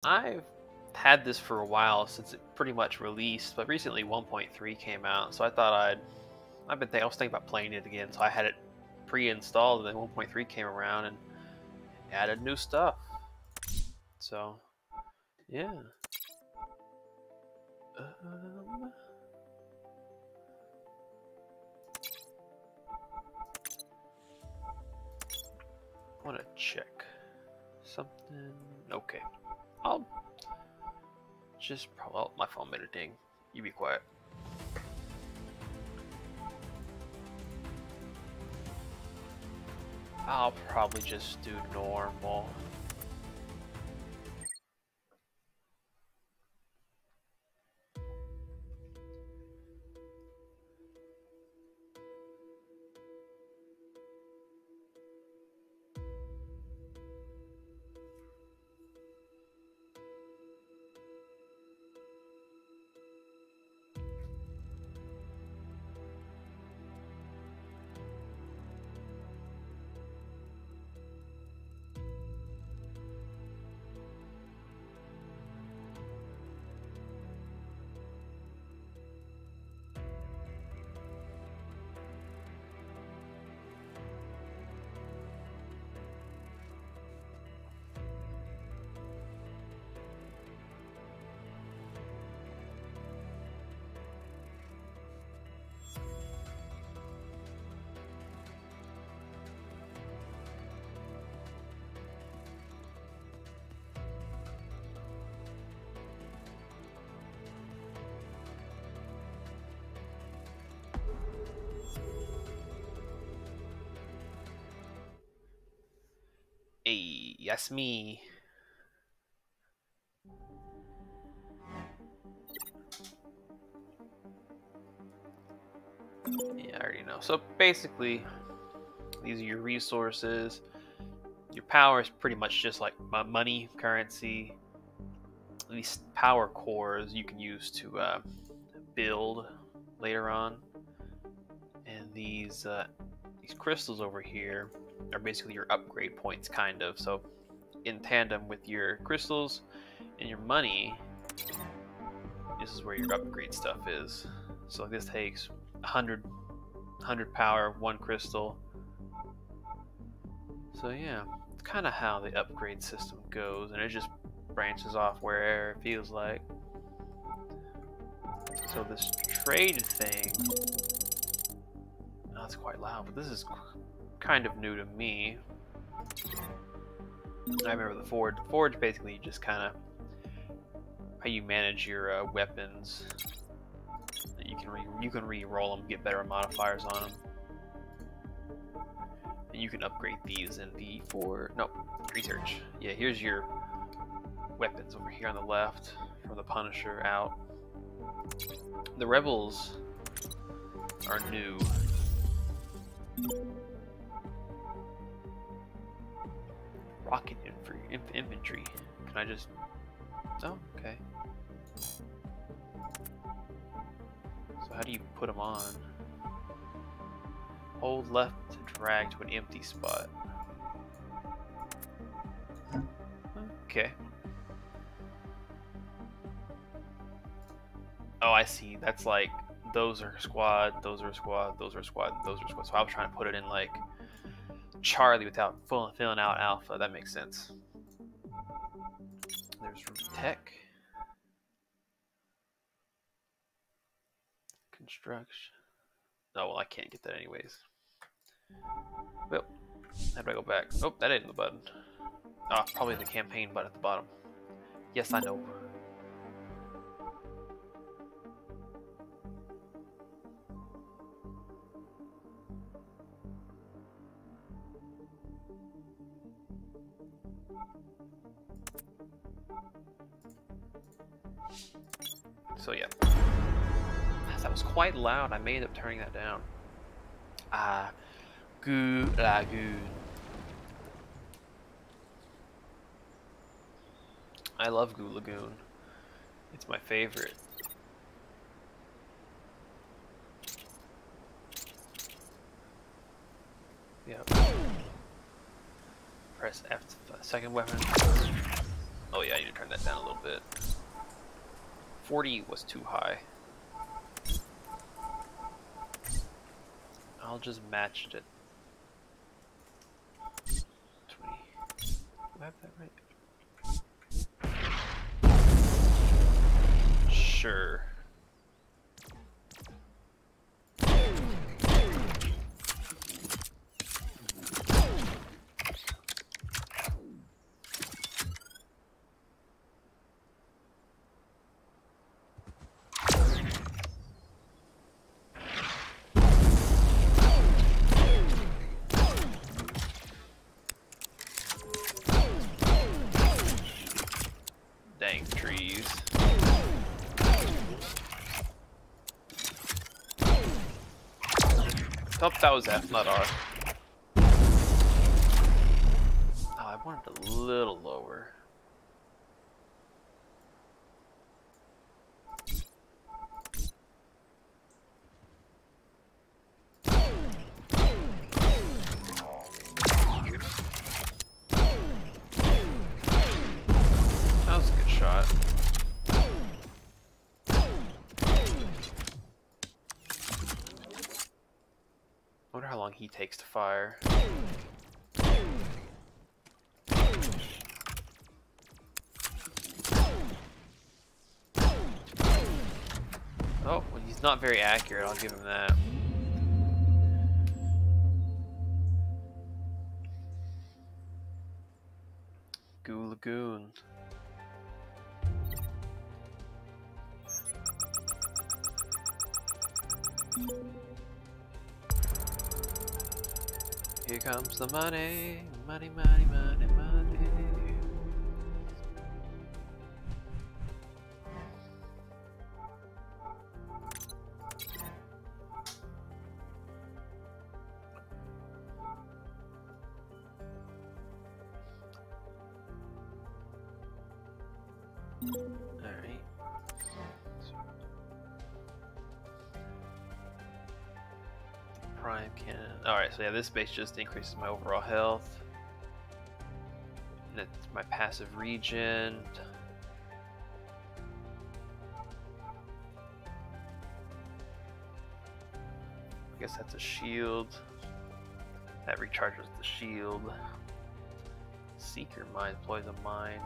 I've had this for a while since it pretty much released, but recently 1.3 came out, so I thought I was thinking about playing it again, so I had it pre-installed, and then 1.3 came around and added new stuff. So, yeah. Um, I want to check something. Okay. I'll just probably. Oh, my phone made a ding. You be quiet. I'll probably just do normal. Hey, that's me. Yeah, I already know. So basically, these are your resources. Your power is pretty much just like money, currency. These power cores you can use to build later on, and these crystals over here are basically your upgrade points, kind of. So in tandem with your crystals and your money, this is where your upgrade stuff is. So this takes 100 power, 1 crystal. So yeah, it's kind of how the upgrade system goes, and it just branches off wherever it feels like. So this trade thing, oh, that's quite loud, but this is kind of new to me. I remember the forge. The forge basically just kind of how you manage your weapons. You can re-roll them, get better modifiers on them, and you can upgrade these in the research. Yeah, here's your weapons over here on the left from the Punisher out. The rebels are new. Rocket infantry. Can I just? Oh, okay. So how do you put them on? Hold left to drag to an empty spot. Okay. Oh, I see. That's like those are squad, those are squad, those are squad, those are squad. So I was trying to put it in like Charlie without filling out alpha. That makes sense. There's tech, construction. Oh well, I can't get that anyways. Well, how do I go back? Oh, that ain't the button. Oh, probably the campaign button at the bottom. Yes, I know. So yeah, that was quite loud. I may end up turning that down. Good lagoon. I love Goo Lagoon. It's my favorite. Yeah. Press F. Second weapon. Oh yeah, I need to turn that down a little bit. 40 was too high. I'll just match it. 20. Do I have that right? Sure. Dang trees. Oh, that was F, not R. Oh, I wanted it a little lower. That was a good shot. I wonder how long he takes to fire. Oh, well, he's not very accurate, I'll give him that. Goo Lagoon. Here comes the money, money, money, money, money. Alright. Prime cannon. Alright, so yeah, this base just increases my overall health. And it's my passive regen. I guess that's a shield. That recharges the shield. Seeker mine, poison mine.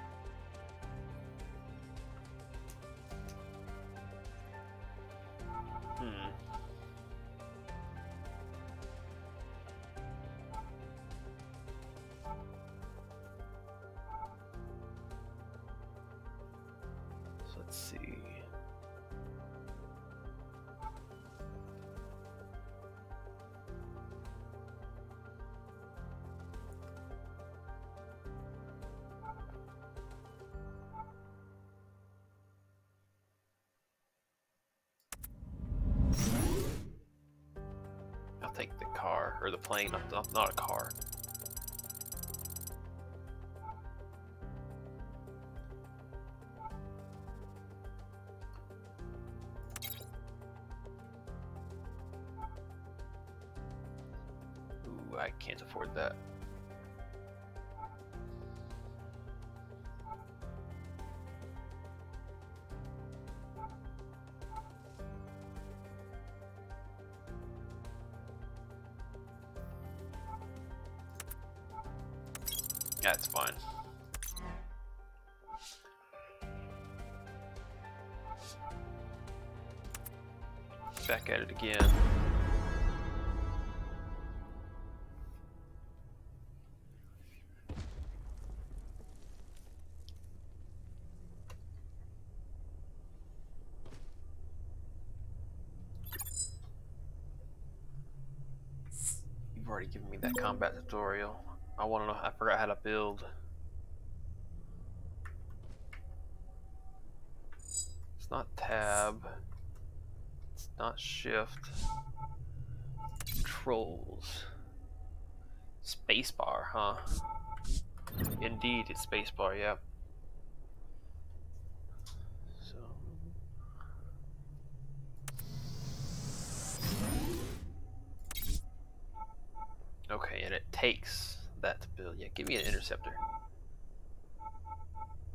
So let's see. I'll take the car, or the plane, not a car. Ooh, I can't afford that. That's fine. Back at it again. You've already given me that combat tutorial. I want to know. I forgot how to build. It's not tab. It's not shift. Controls. Spacebar, huh? Indeed, it's spacebar. Yep. So. Okay, and it takes that to build. Yeah, give me an interceptor.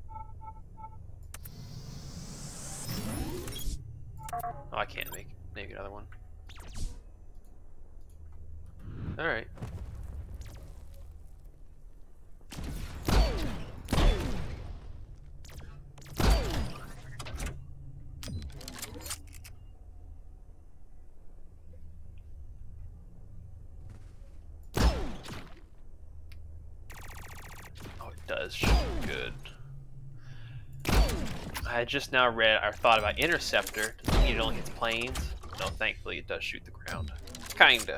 I can't make another one. All right. Oh, it does shoot good. I had just now read or thought about interceptor. Does it mean it only hits planes? No, thankfully it does shoot the ground. Kinda.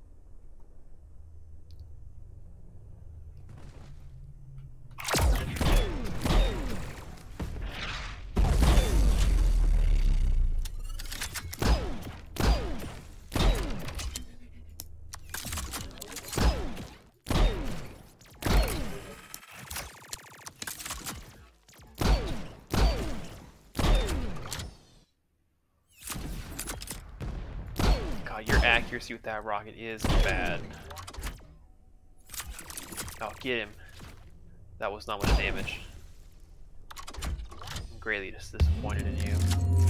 Your accuracy with that rocket is bad. Oh, get him. That was not much damage. I'm greatly disappointed in you.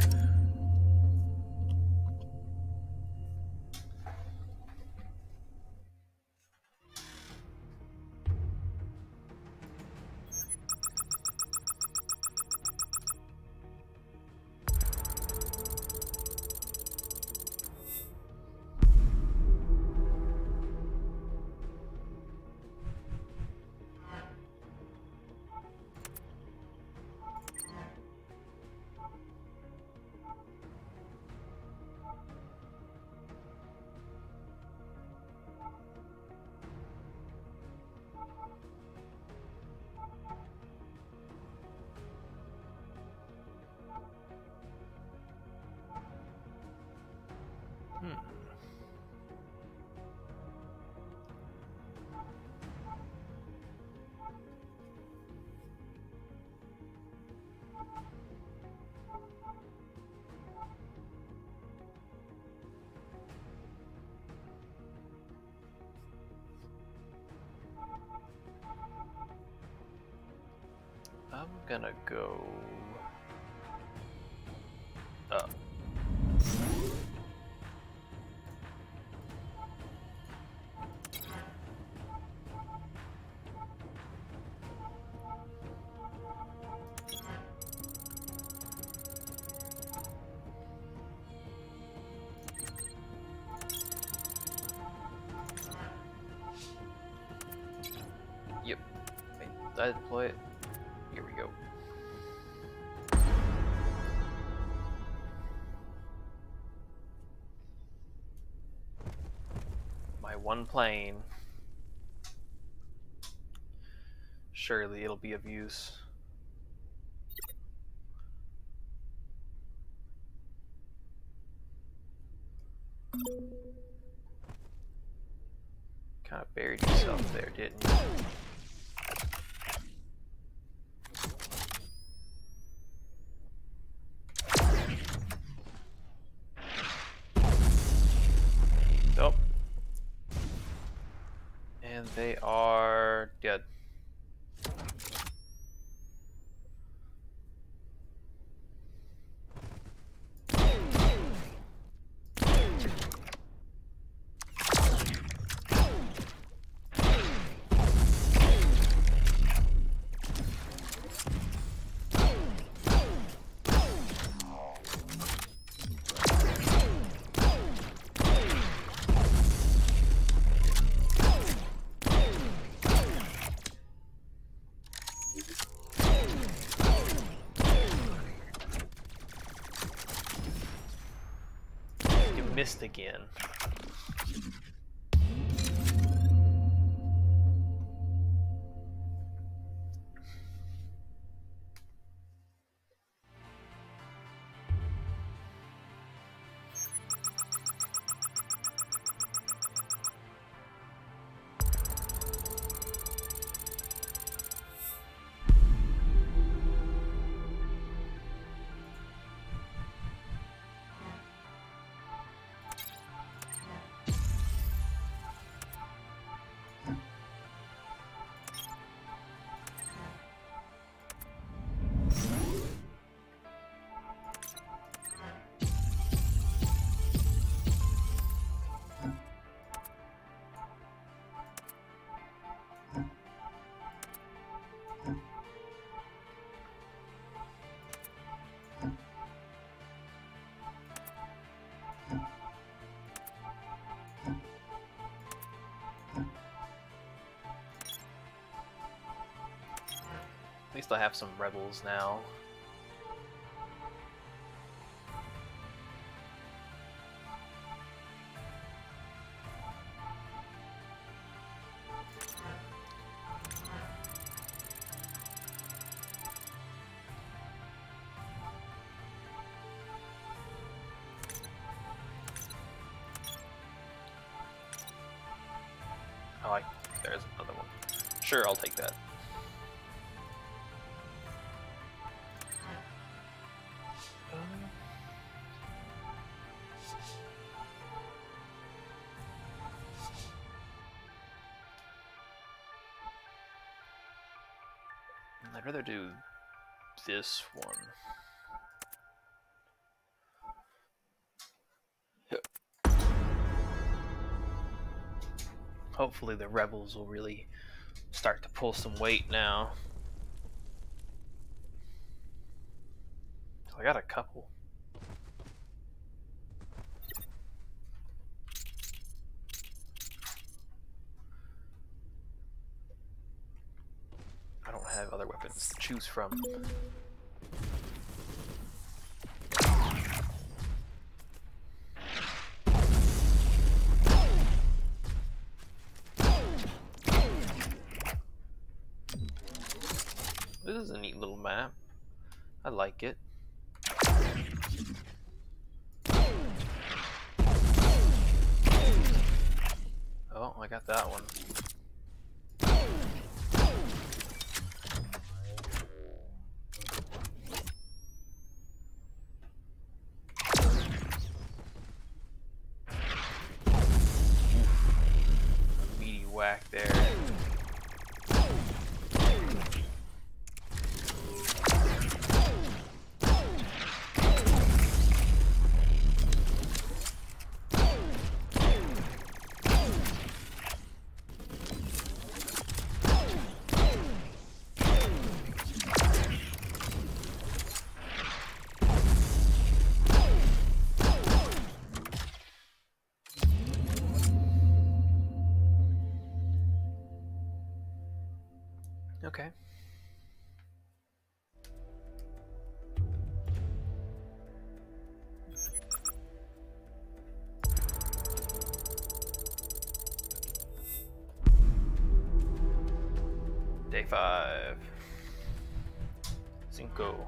I'm gonna go up. Yep. Wait, did I deploy it? Here we go. My one plane. Surely it'll be of use. Kind of buried yourself there, didn't you? Nope. And they are dead. Missed again. least I have some rebels now. Oh, there's another one. Sure, I'll take that. I'd rather do this one. Hopefully the rebels will really start to pull some weight now. I got a couple. I don't have other weapons to choose from. This is a neat little map. I like it. Oh, I got that one. A meaty whack there. Okay. Day 5. Cinco.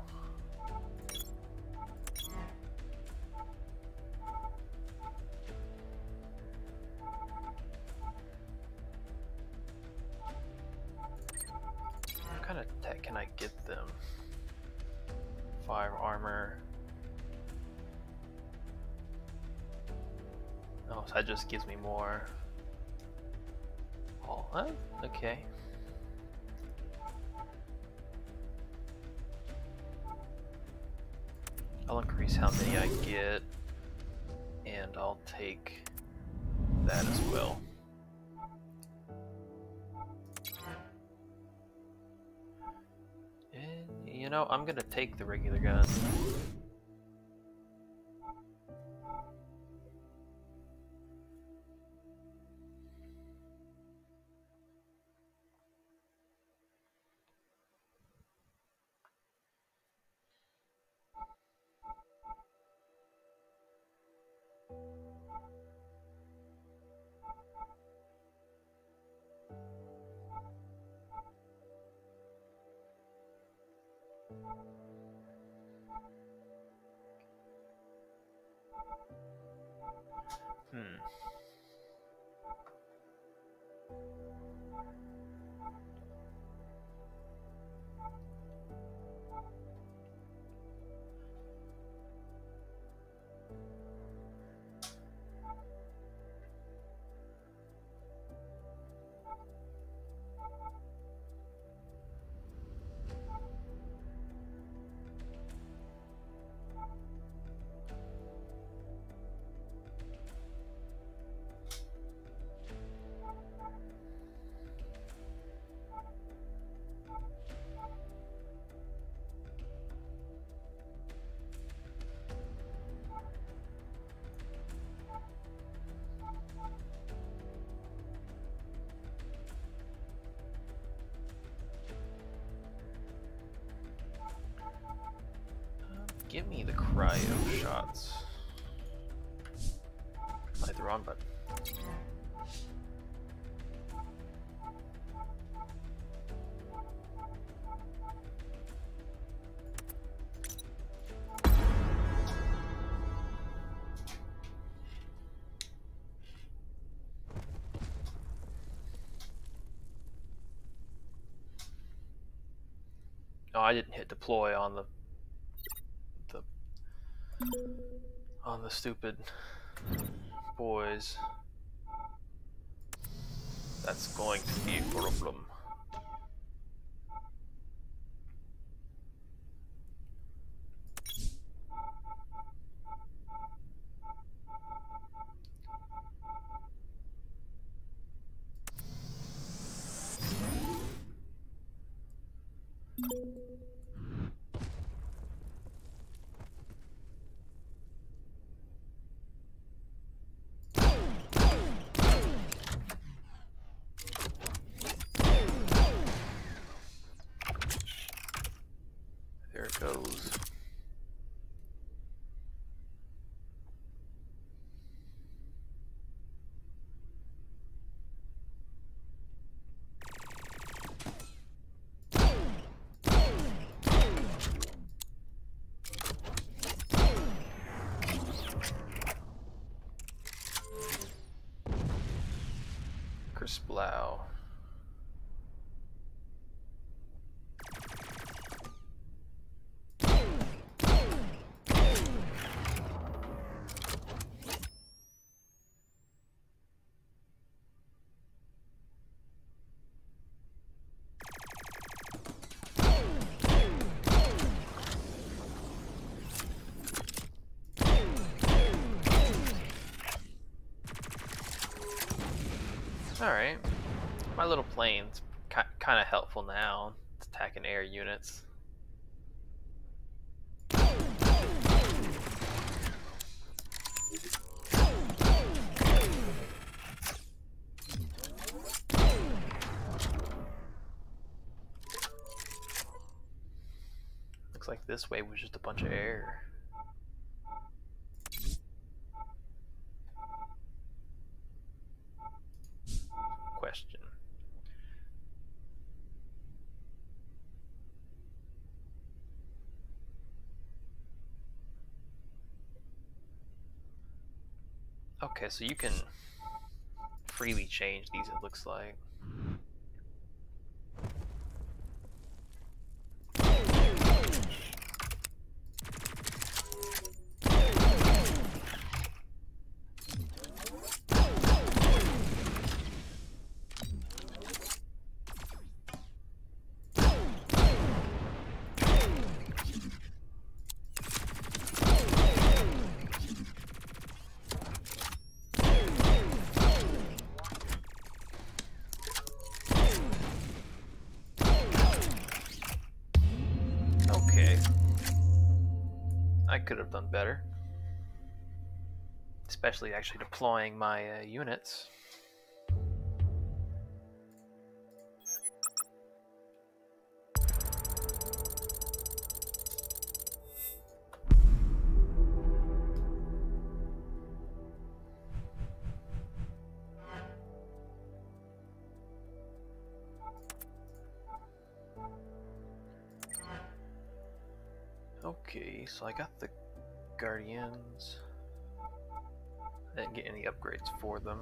What kind of tech can I get them? 5 armor. Oh, so that just gives me more. Oh, huh? Okay. I'll increase how many I get, and I'll take that as well. And, you know, I'm gonna take the regular gun. Give me the cryo shots. I hit the wrong button. Oh, I didn't hit deploy on the stupid boys. That's going to be a problem. There it goes. Crisplow. Alright, my little plane's kind of helpful now. It's attacking air units. Looks like this wave was just a bunch of air. Question. Okay, so you can freely change these, it looks like. Okay. I could have done better. Especially actually deploying my units. Okay, so I got the Guardians. I didn't get any upgrades for them.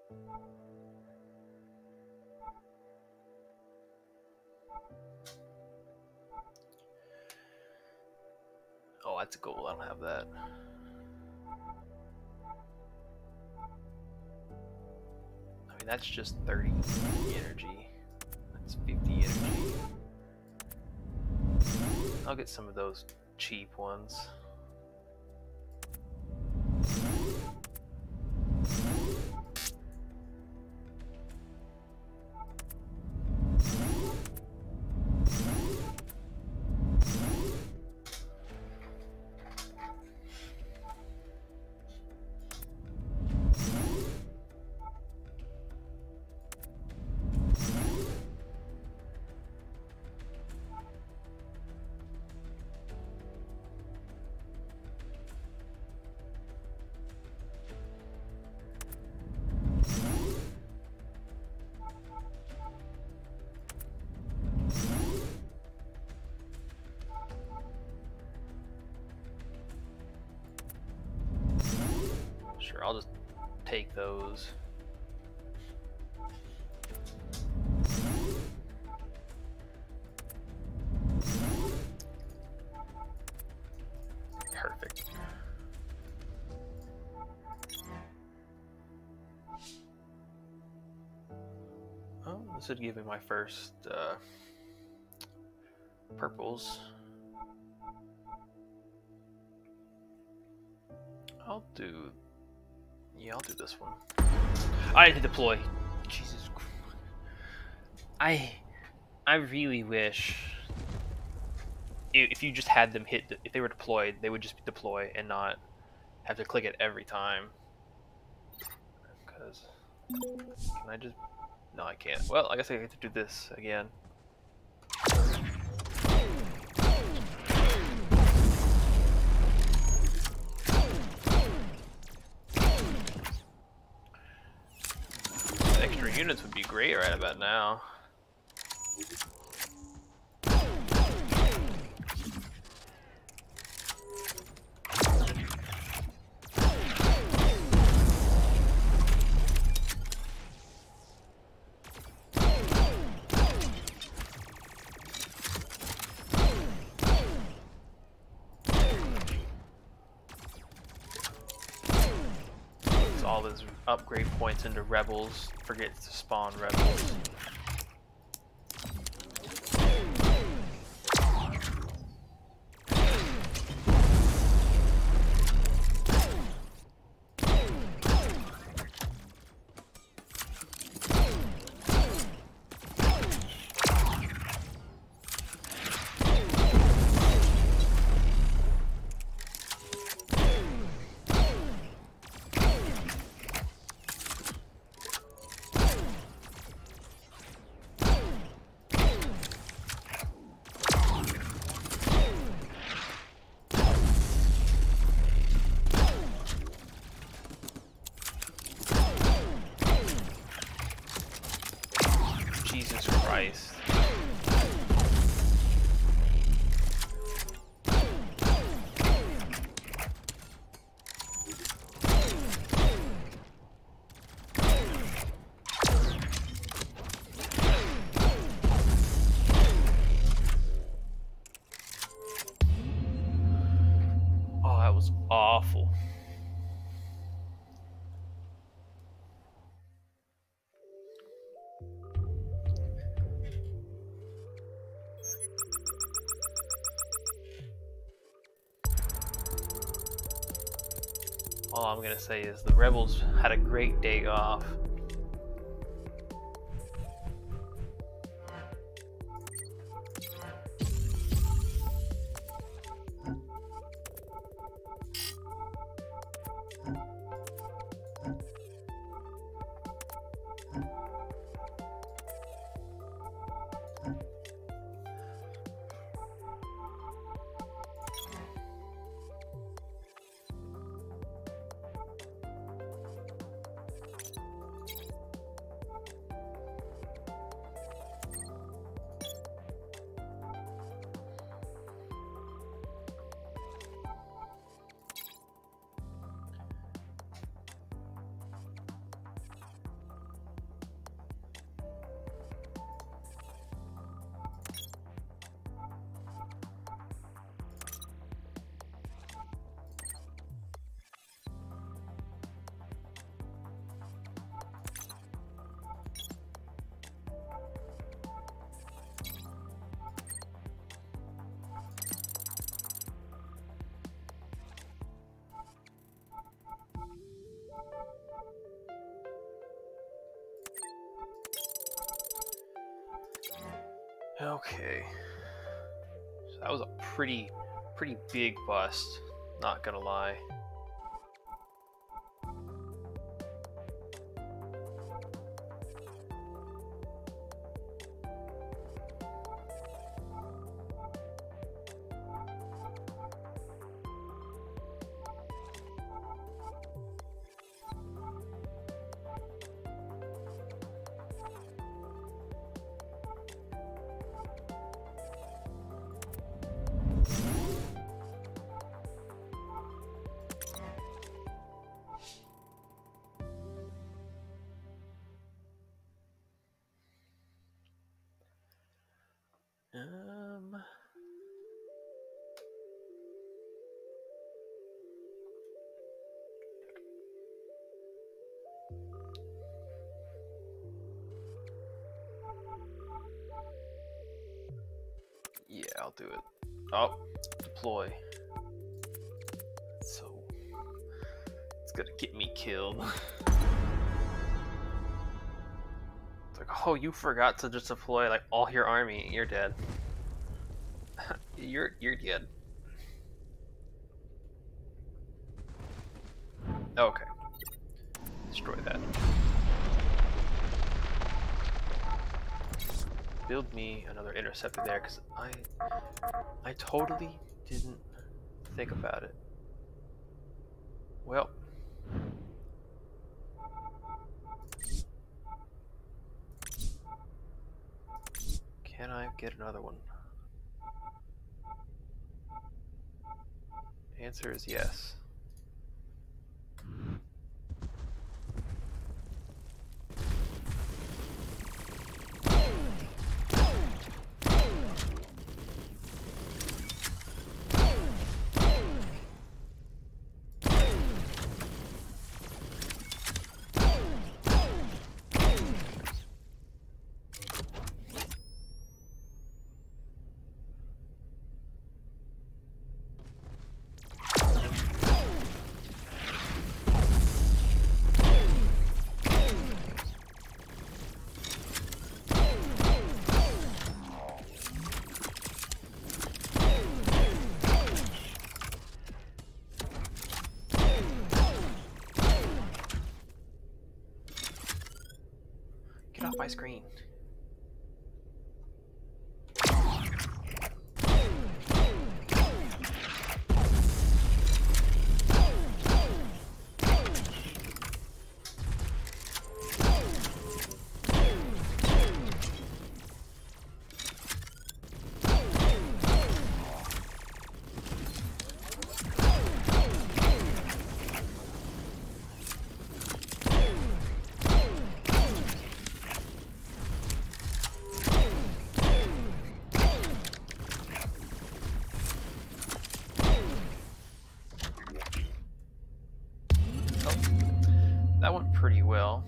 Oh, that's a goal. I don't have that. I mean, that's just 30 energy. That's 50 energy. I'll get some of those cheap ones. Sure, I'll just take those. Perfect. Oh, this would give me my first purples. I'll do this one. I need to deploy. Jesus Christ. I really wish if you just had them hit, if they were deployed, they would just deploy and not have to click it every time. Because can I just? No, I can't. Well, I guess I get to do this again. Extra units would be great right about now. All his upgrade points into rebels, forgets to spawn rebels. Jesus Christ. Oh, that was awful. All I'm gonna say is the rebels had a great day off. Okay. So that was a pretty big bust, not gonna lie. Yeah, I'll do it. Oh, deploy. So it's gonna get me killed. It's like, oh, you forgot to just deploy like all your army. You're dead. you're dead. Okay. Destroy that. Build me another interceptor there, because I totally didn't think about it. Well, can I get another one? Answer is yes. Get off my screen. That went pretty well.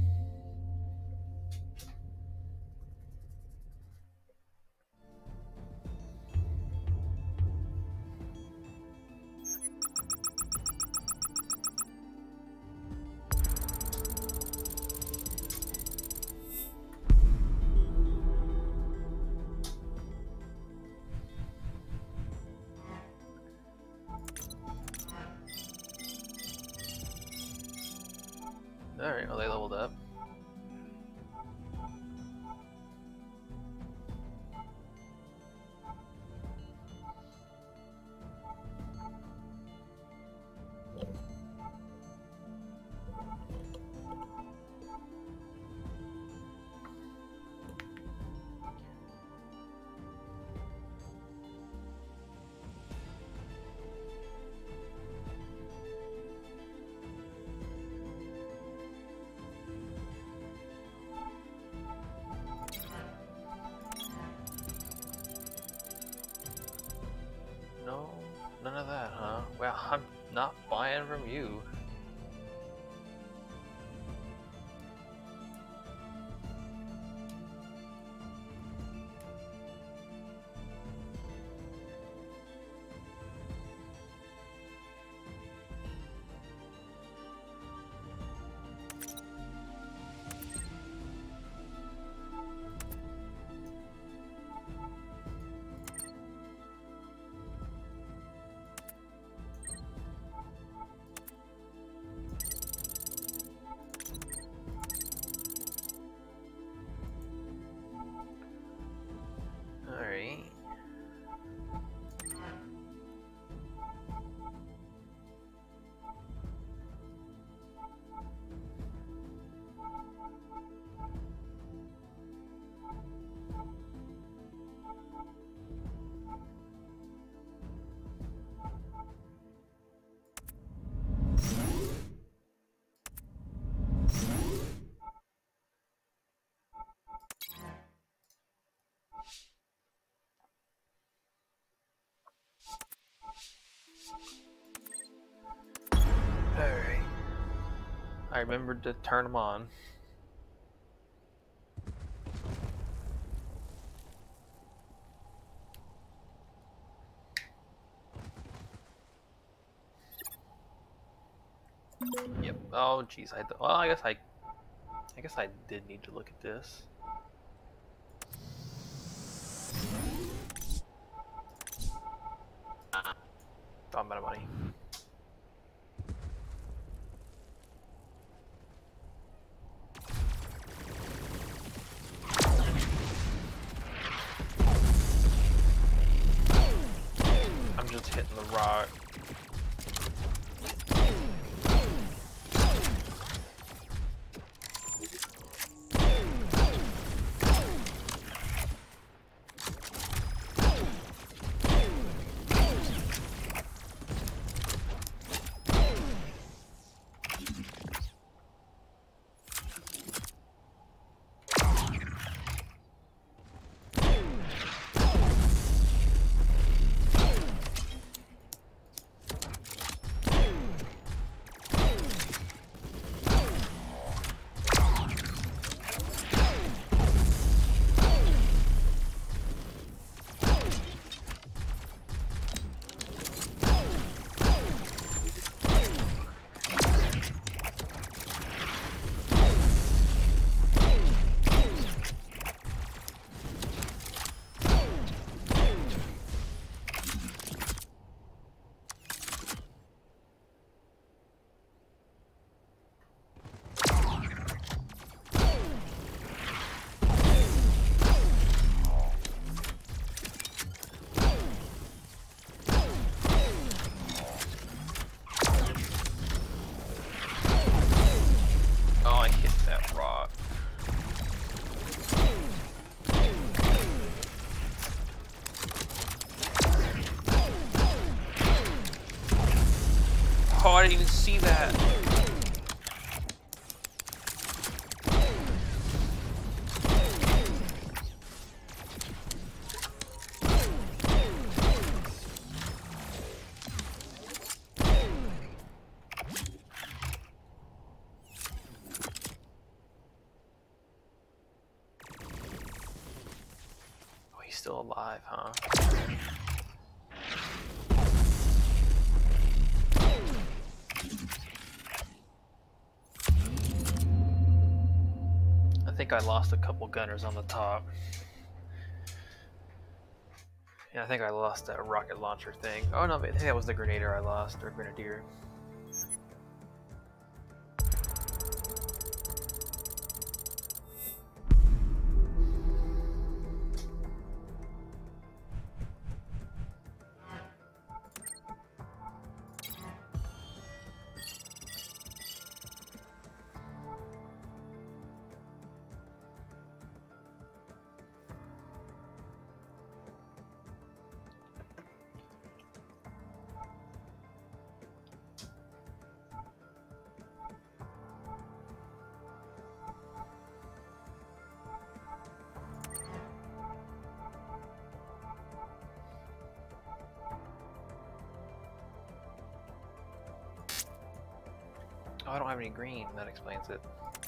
Alright, well, they leveled up. No, none of that, huh? Well, I'm not buying from you. remembered to turn them on. Yep. Oh, geez. Well, I guess I did need to look at this. Oh, I'm out of money. I'm just hitting the rock. Oh, I didn't even see that. Oh, he's still alive, huh? I think I lost a couple gunners on the top. Yeah, I think I lost that rocket launcher thing. Oh no, I think that was the grenadier I lost, or grenadier. Oh, I don't have any green. That explains it.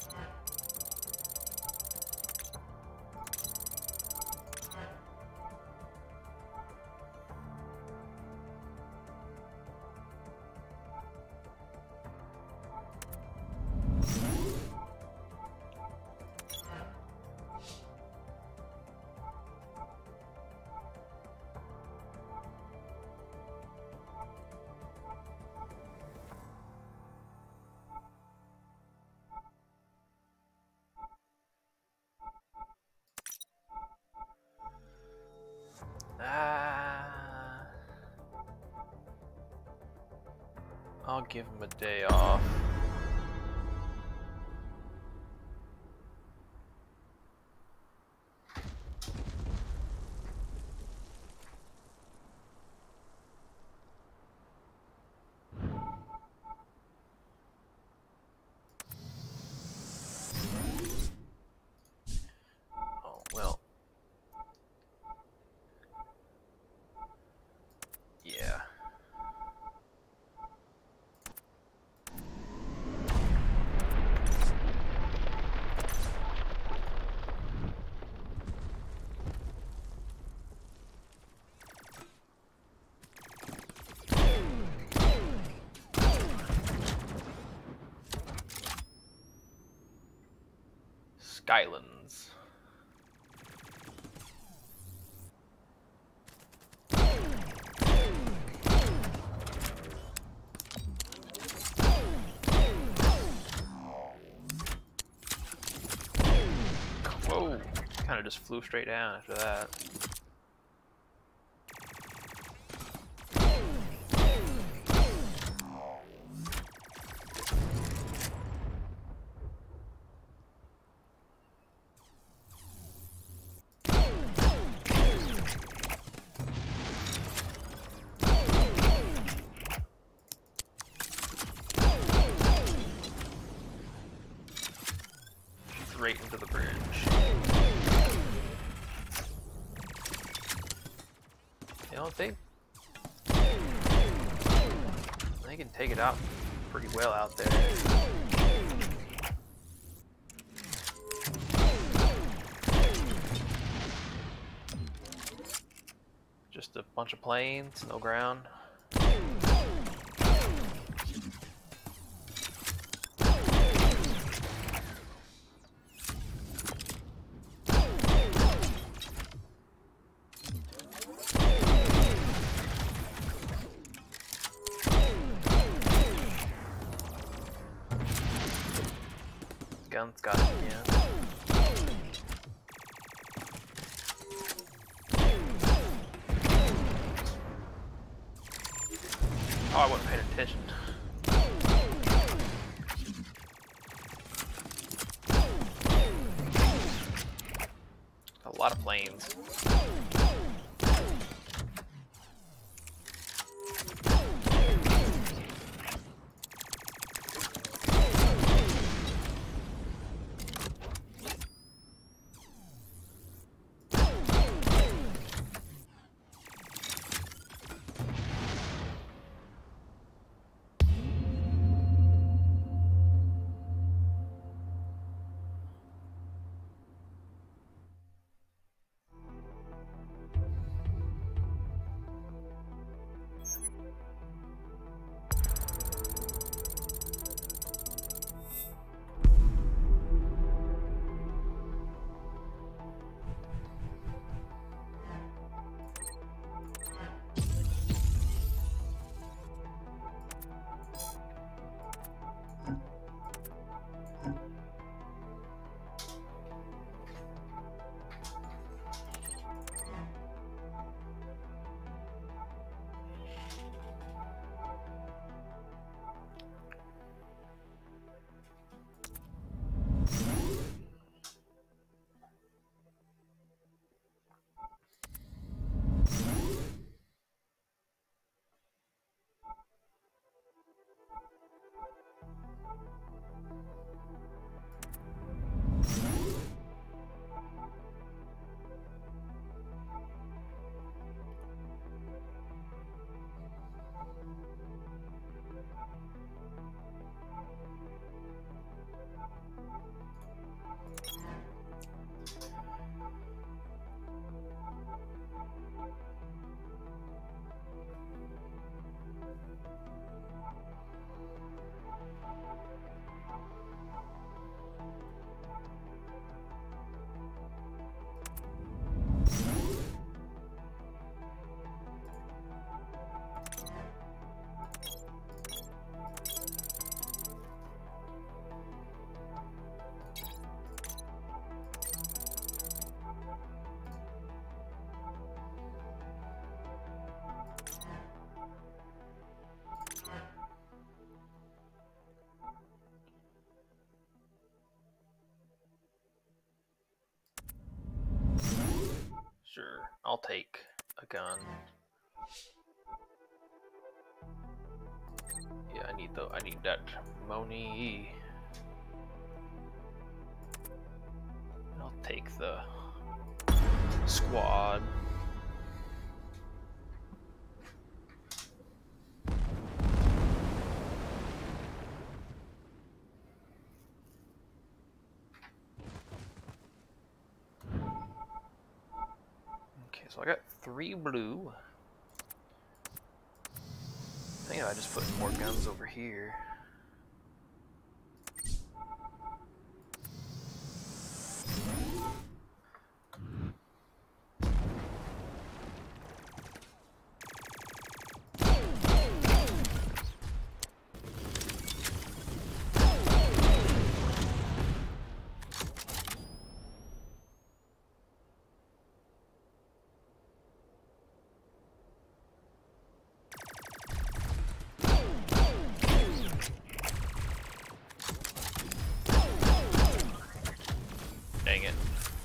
I'll give him a day off. Oh, well. Yeah. islands. Whoa, kind of just flew straight down after that. Right into the bridge. You know, they can take it out pretty well out there. Just a bunch of planes, no ground. Guns got it again. Oh, I wasn't paying attention. A lot of planes. Sure, I'll take a gun. Yeah, I need that money. I'll take the squad. Okay, so I got 3 blue. I think I just put more guns over here. dang it.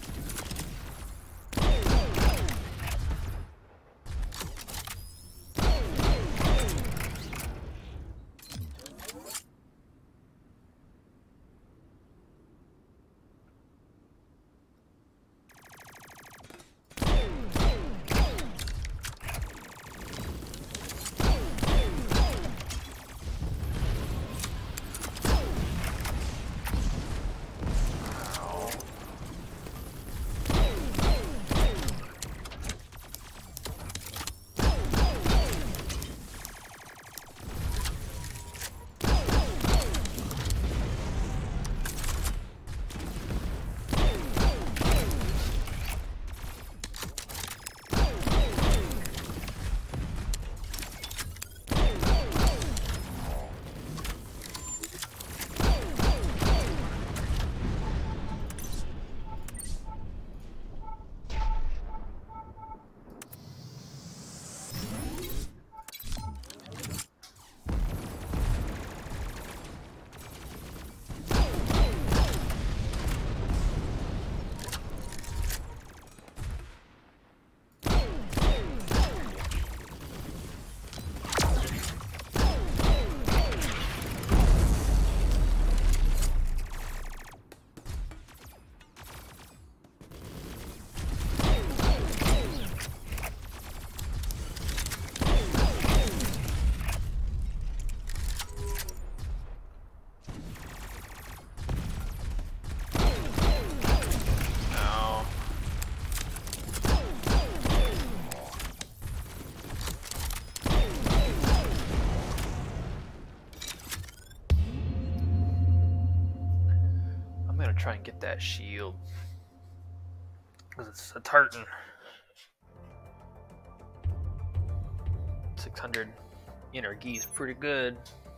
Try and get that shield because it's a tartan. 600 energy is pretty good.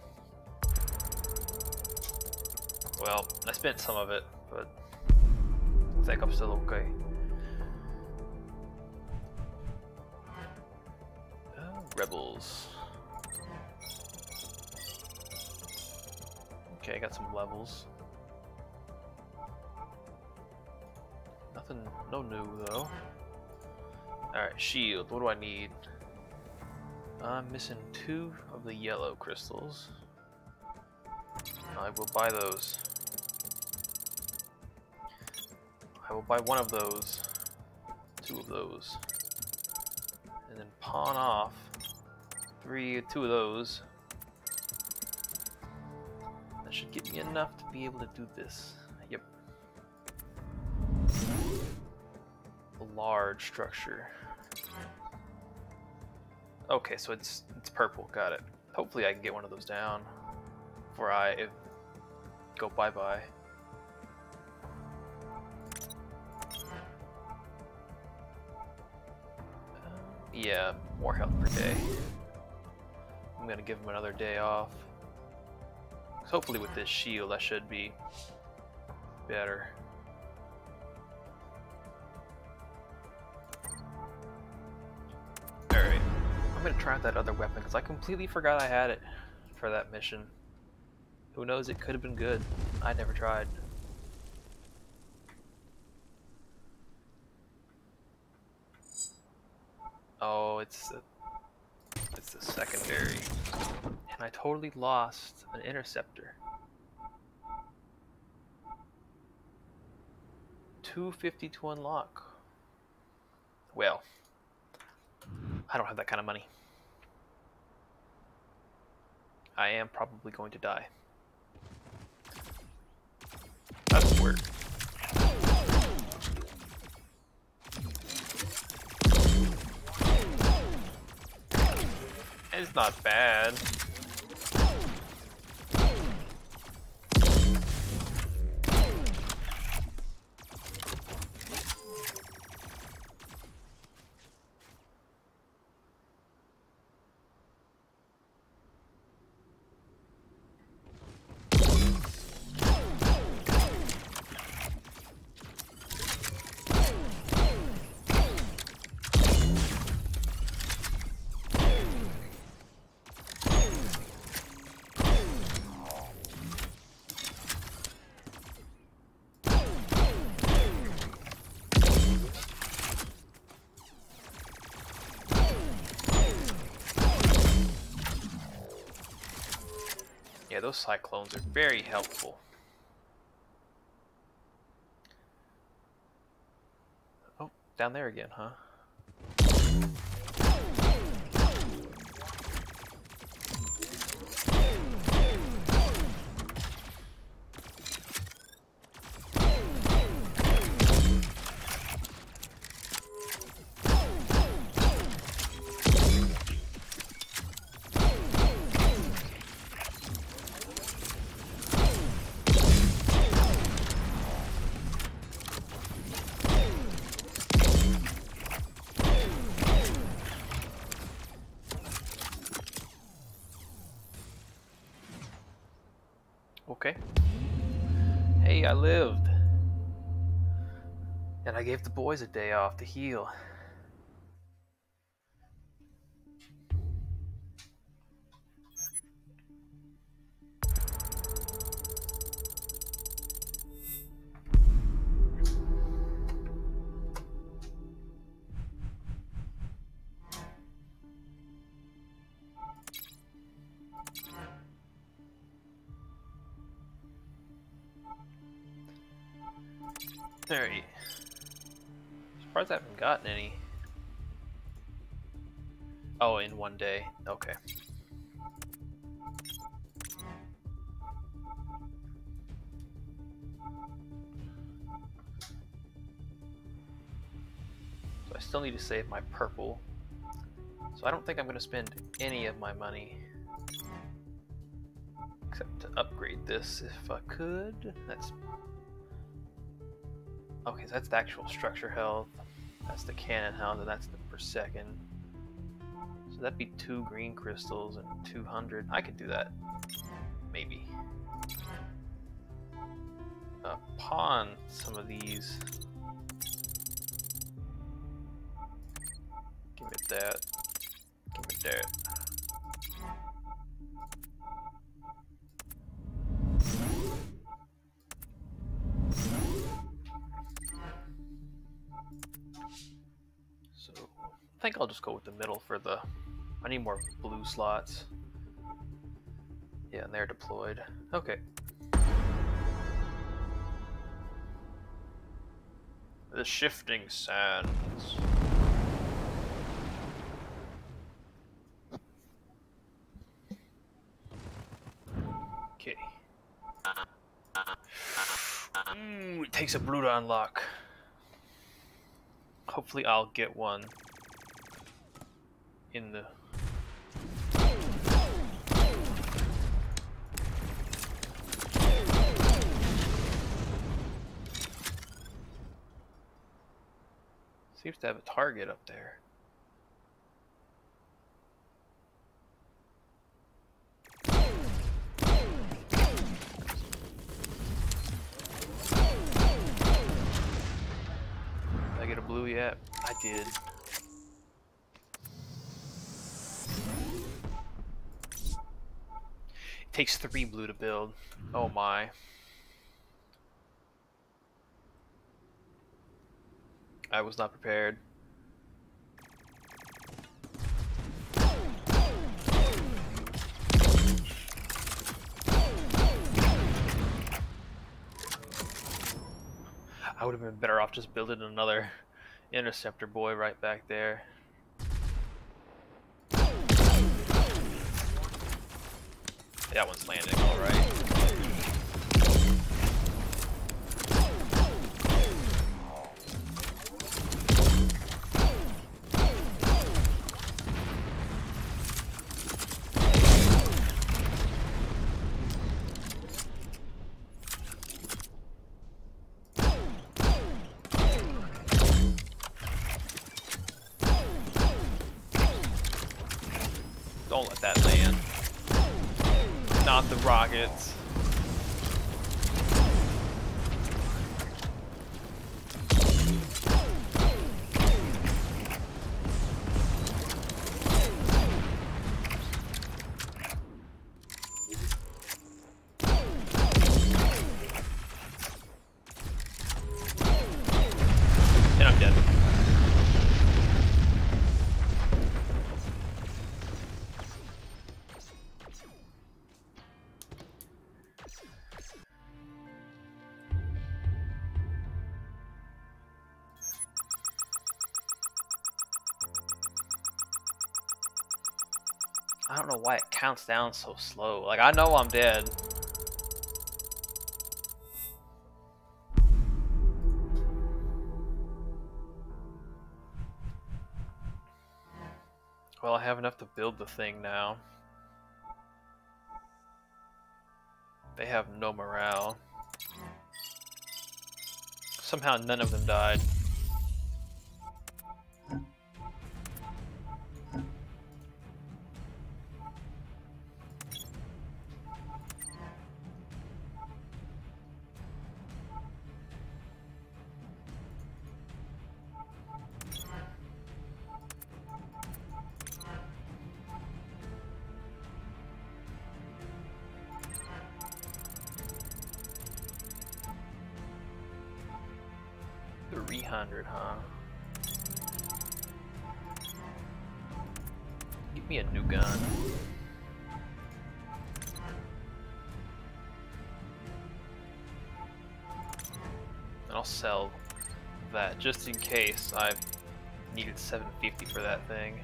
Well, I spent some of it, but I think I'm still okay. Rebels. Okay, I got some levels. Nothing, no new though. Alright, shield. What do I need? I'm missing 2 of the yellow crystals. I will buy those. I will buy 1 of those. 2 of those. And then pawn off 2 of those. That should get me enough to be able to do this. Yep. A large structure. Okay, so it's purple. Got it. Hopefully I can get one of those down before I go bye-bye. Yeah, more health per day. I'm gonna give him another day off. Hopefully with this shield I should be better. Alright, I'm gonna try out that other weapon because I completely forgot I had it for that mission. Who knows, it could have been good. I never tried. Oh, it's the secondary. And I totally lost an interceptor. 250 to unlock. Well, I don't have that kind of money. I am probably going to die. That's weird. It's not bad. those cyclones are very helpful. Oh, down there again, huh? Okay. Hey, I lived. And I gave the boys a day off to heal. Alright. Surprised I haven't gotten any. Oh, in one day. Okay. So I still need to save my purple. So I don't think I'm going to spend any of my money. Except to upgrade this if I could. That's... Okay, so that's the actual structure health. That's the cannon health, and that's the per second. So that'd be 2 green crystals and 200. I could do that. Maybe. Pawn some of these. Give me that. Give me that. So I think I'll just go with the middle for the... I need more blue slots. Yeah, and they're deployed. Okay. The shifting sands. Okay. It takes a blue to unlock. Hopefully I'll get one in the... Seems to have a target up there. Did I get a blue yet? I did. It takes 3 blue to build. Oh my. I was not prepared. I would have been better off just building another interceptor boy right back there. That one's landing all right. Don't let that land. Not the rockets. And I'm dead. I don't know why it counts down so slow. Like, I know I'm dead. Well, I have enough to build the thing now. They have no morale. Somehow none of them died. $300, huh? Give me a new gun. And I'll sell that just in case I've needed $750 for that thing.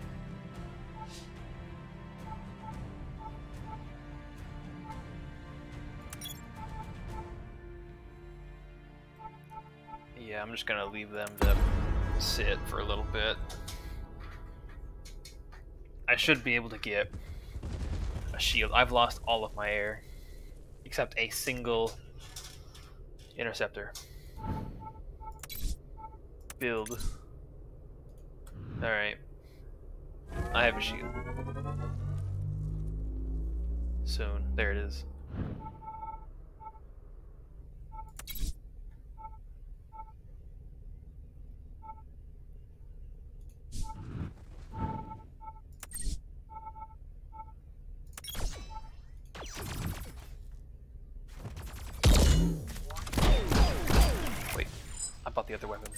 Yeah, I'm just gonna leave them to sit for a little bit. I should be able to get a shield. I've lost all of my air, except a single interceptor. Build. Alright. I have a shield. Soon. There it is. Wait, I bought the other weapon.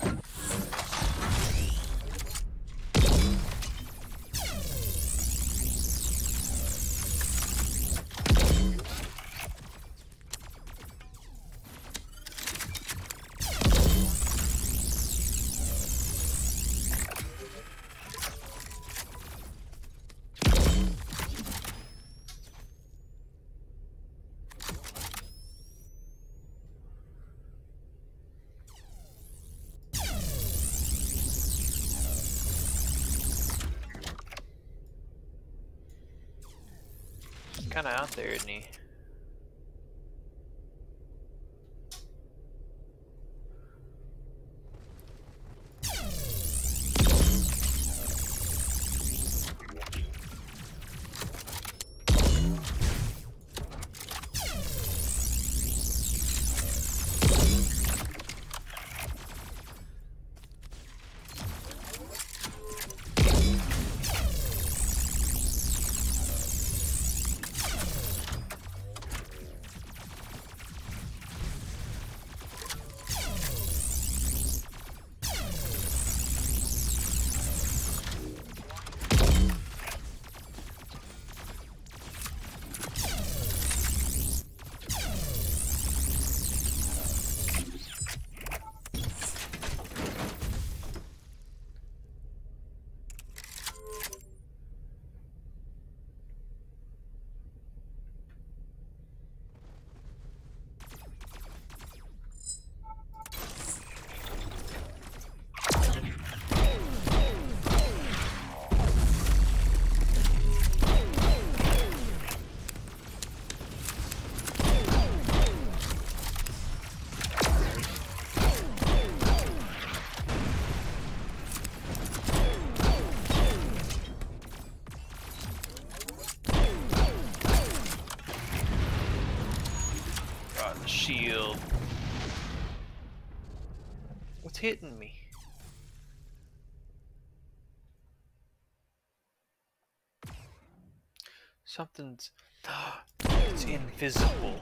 Kind of out there, isn't he? Shield. What's hitting me? Something's... It's invisible.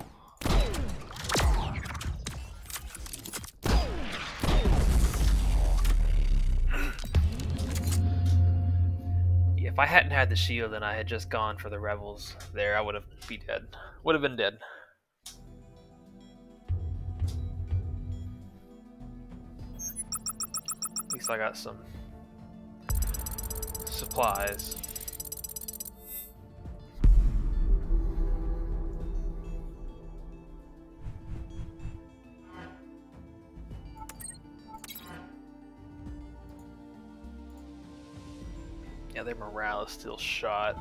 Yeah, if I hadn't had the shield and I had just gone for the rebels there, I would have been dead. Would have been dead. At least I got some supplies. Yeah, their morale is still shot.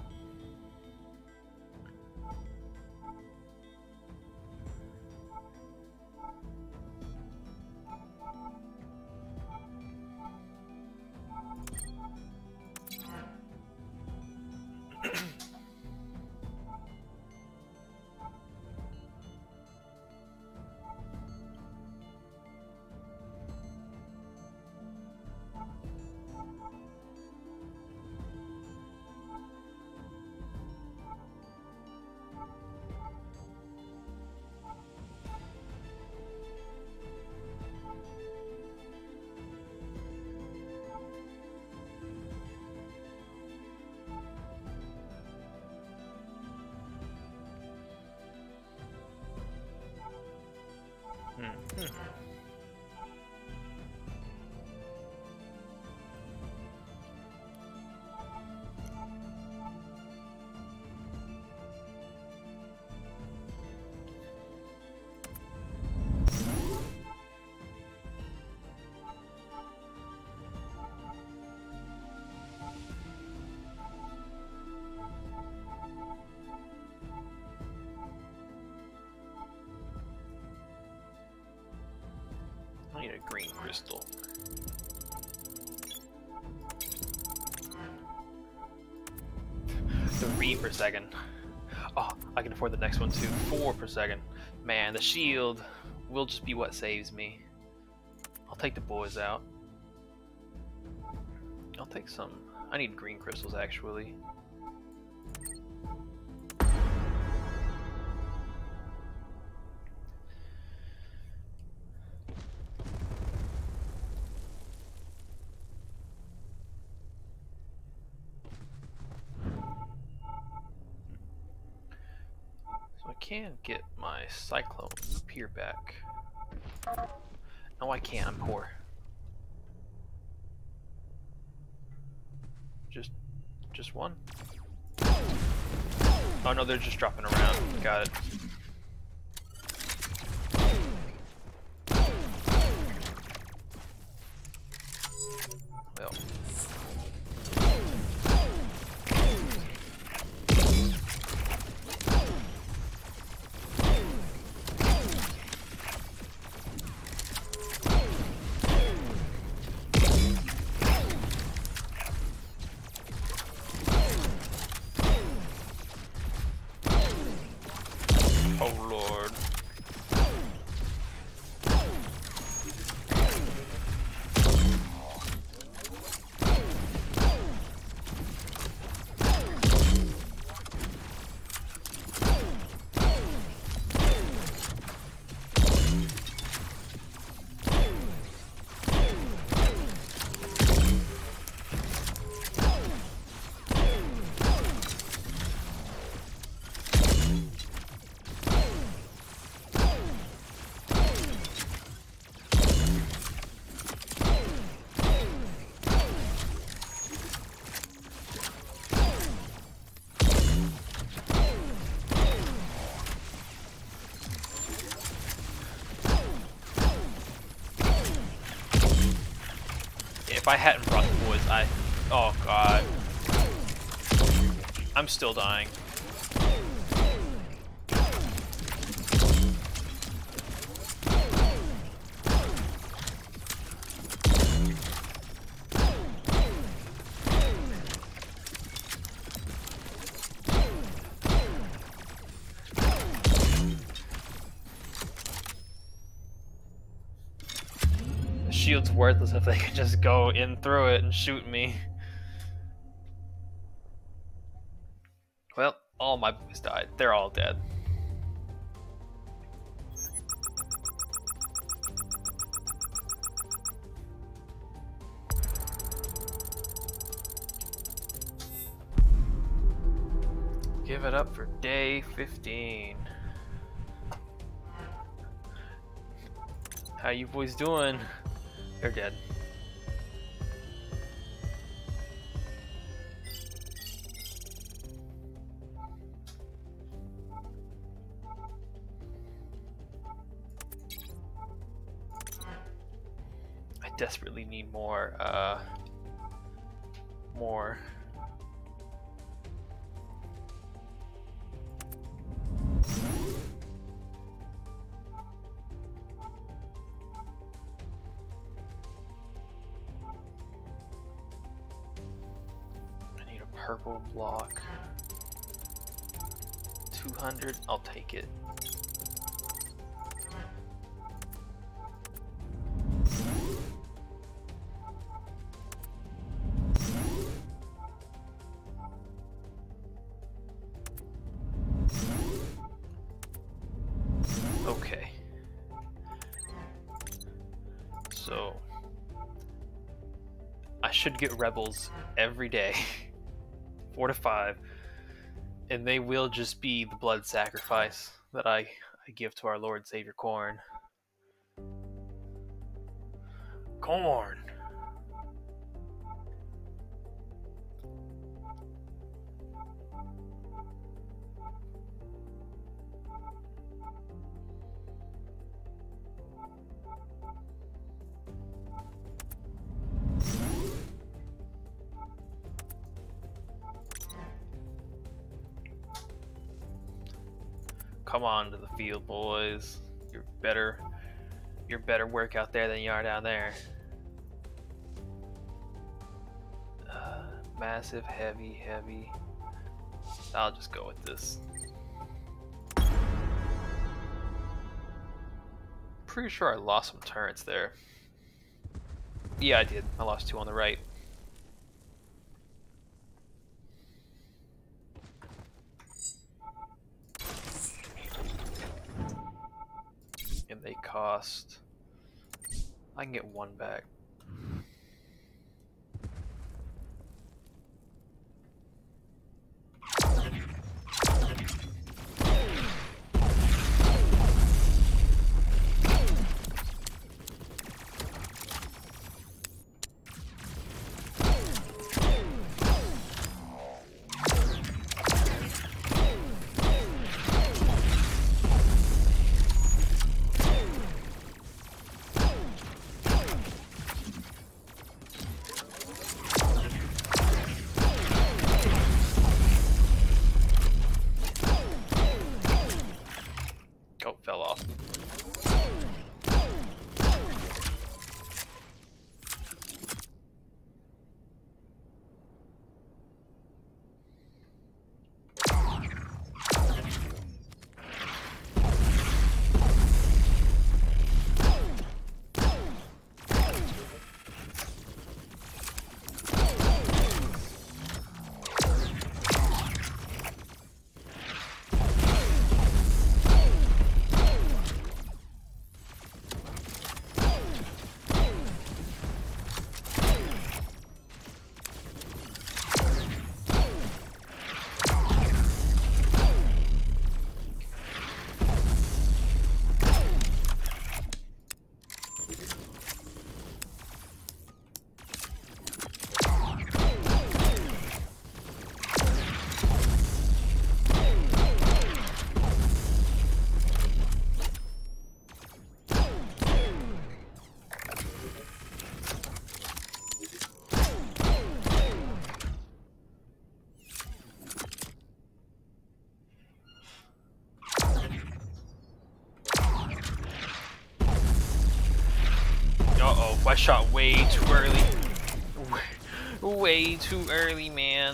I need a green crystal. 3 per second. Oh, I can afford the next one too. 4 per second. Man, the shield will just be what saves me. I'll take the boys out. I'll take some. I need green crystals actually. So I can get my cyclone spear back. No, I can't. I'm poor. Just one? Oh no, they're just dropping around. Got it. Well. Oh Lord. If I hadn't brought the boys, oh god. I'm still dying. Shield's worthless if they can just go in through it and shoot me. Well, all my boys died. They're all dead. Give it up for day 15. How you boys doing? They're dead. I desperately need more purple block. 200, I'll take it. Okay. So I should get rebels every day. 4 to 5. And they will just be the blood sacrifice that I give to our Lord and Savior Corn. Corn! Come on to the field, boys. You're better work out there than you are down there. Massive, heavy. I'll just go with this. Pretty sure I lost some turrets there. Yeah, I did. I lost 2 on the right. And they cost... I can get 1 back. Fell off. Uh-oh, I shot way too early. Way too early, man.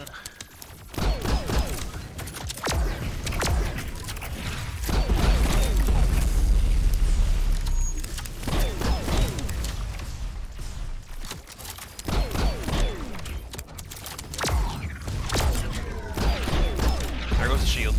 There goes the shield.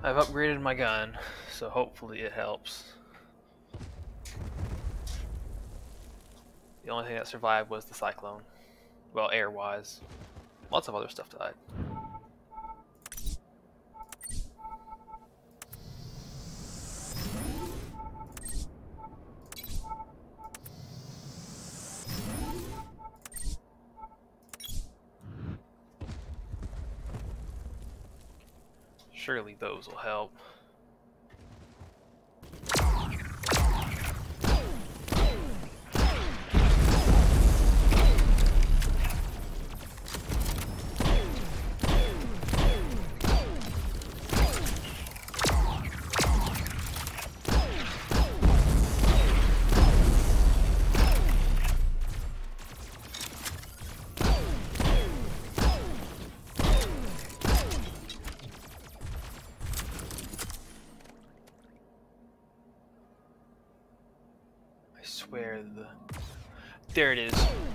I've upgraded my gun, so hopefully it helps. The only thing that survived was the cyclone. Well, air-wise. Lots of other stuff died. Surely those will help. I swear there it is.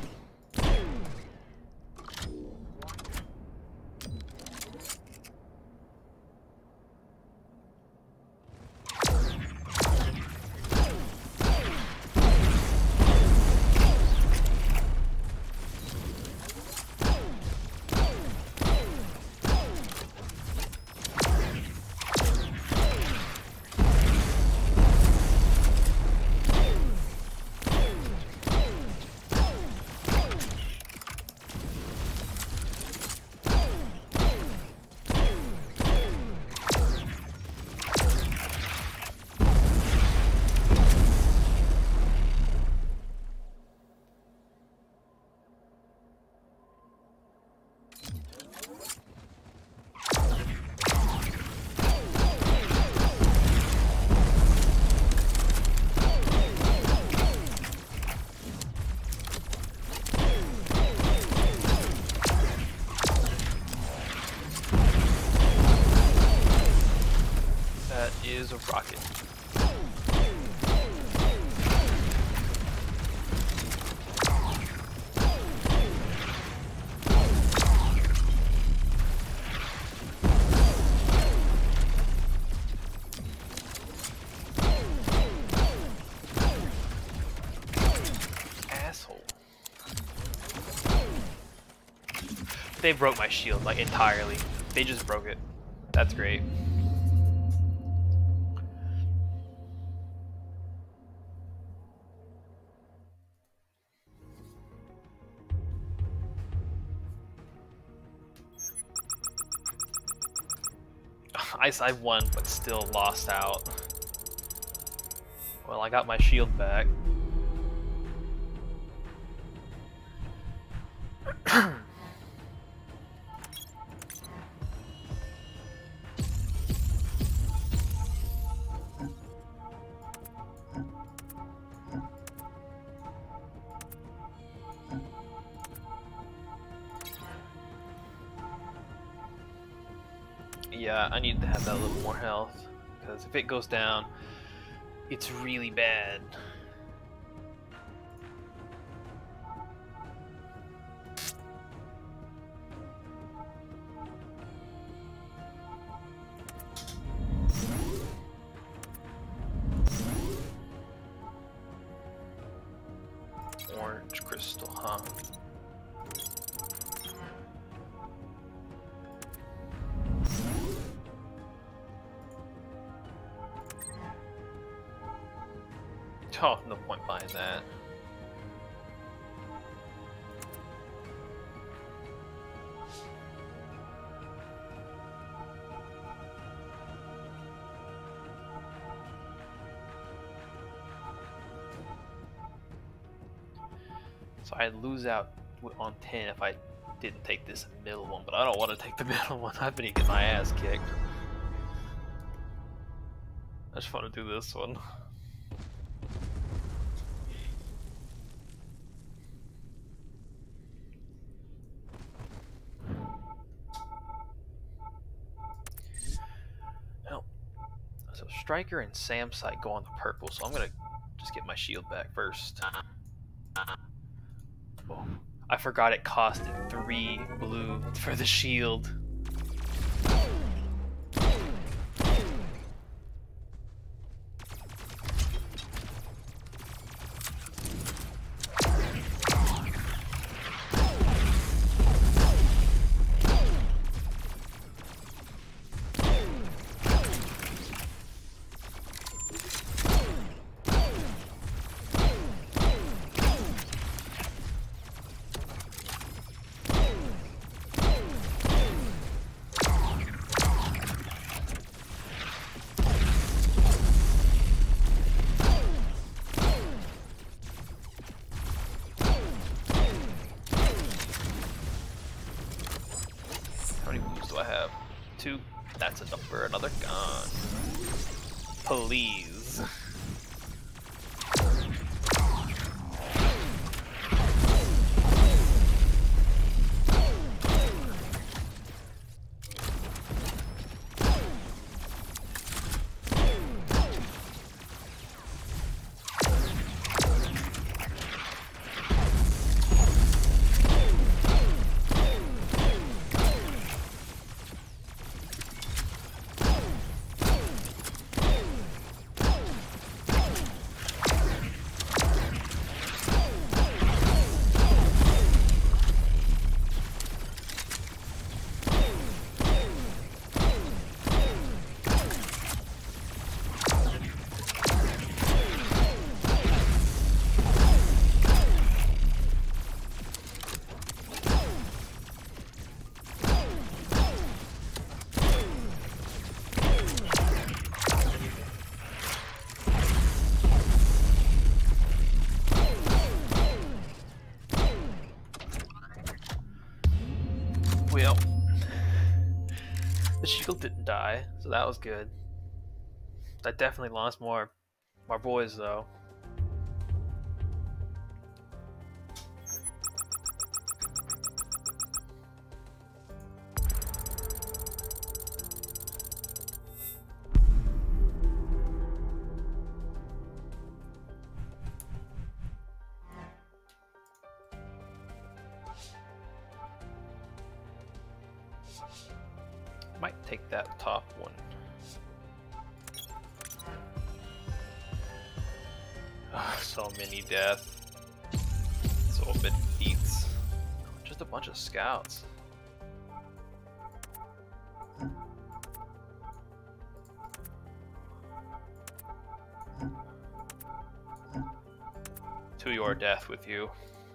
Is a rocket. Asshole. They broke my shield like entirely. They just broke it. That's great. I won, but still lost out. Well, I got my shield back. Yeah, I need to have that little more health, because if it goes down, it's really bad. Orange crystal, huh? Oh, no point buying that. So I'd lose out on 10 if I didn't take this middle one, but I don't want to take the middle one. I've been getting my ass kicked. I just want to do this one. So Striker and Sam Sight go on the purple, so I'm gonna just get my shield back first. Oh, I forgot it costed 3 blue for the shield. 2. That's enough for another gun. Please. Well, the shield didn't die, so that was good. I definitely lost more boys though. Might take that top one. Oh, so many deaths. So many beats. Just a bunch of scouts. To your death with you.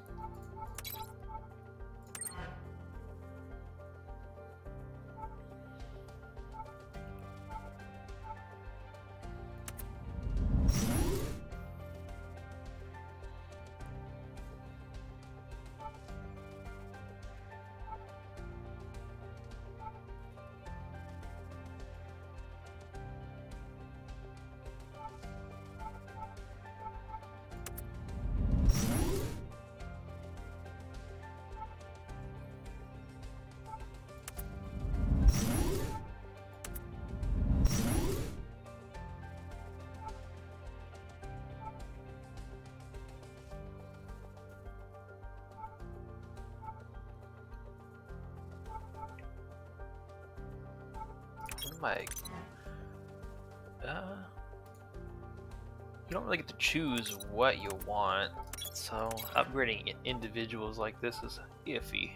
Like, you don't really get to choose what you want, so upgrading individuals like this is iffy.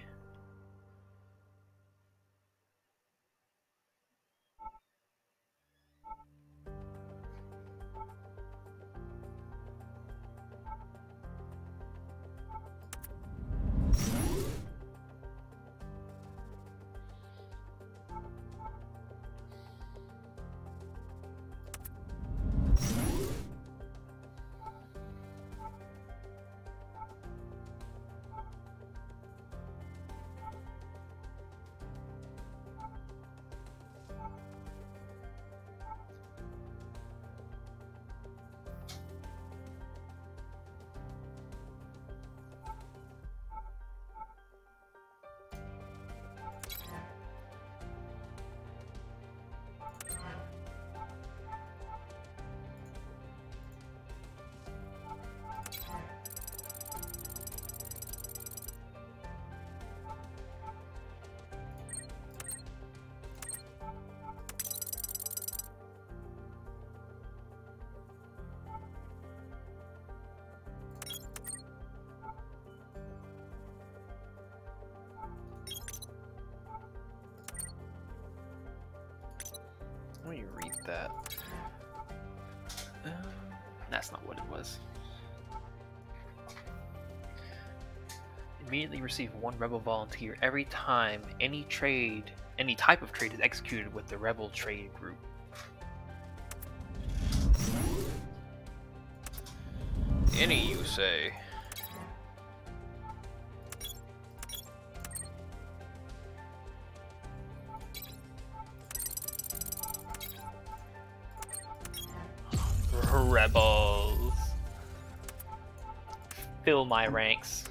Let me read that. That's not what it was. Immediately receive 1 rebel volunteer every time any type of trade is executed with the rebel trade group. Any, you say? Rebels. Fill my ranks.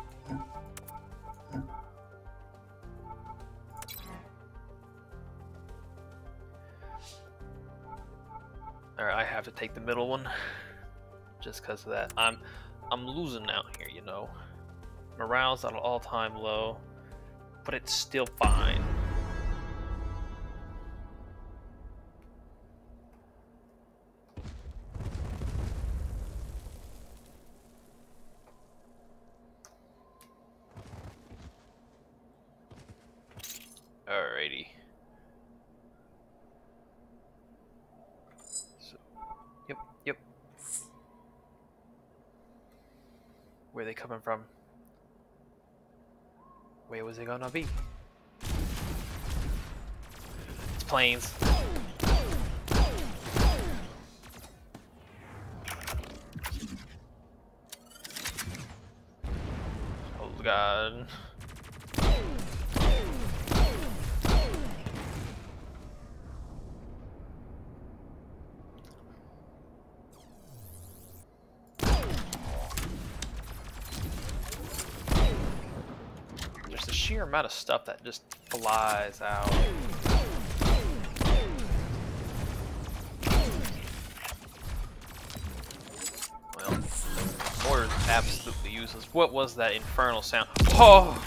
Alright, I have to take the middle one. Just because of that. I'm losing out here, you know. Morale's at an all-time low, but it's still fine. Alrighty. So, yep. Where are they coming from? Where was it gonna be? It's planes. Oh god. There's the sheer amount of stuff that just flies out. Well, mortar's absolutely useless. What was that infernal sound? Oh!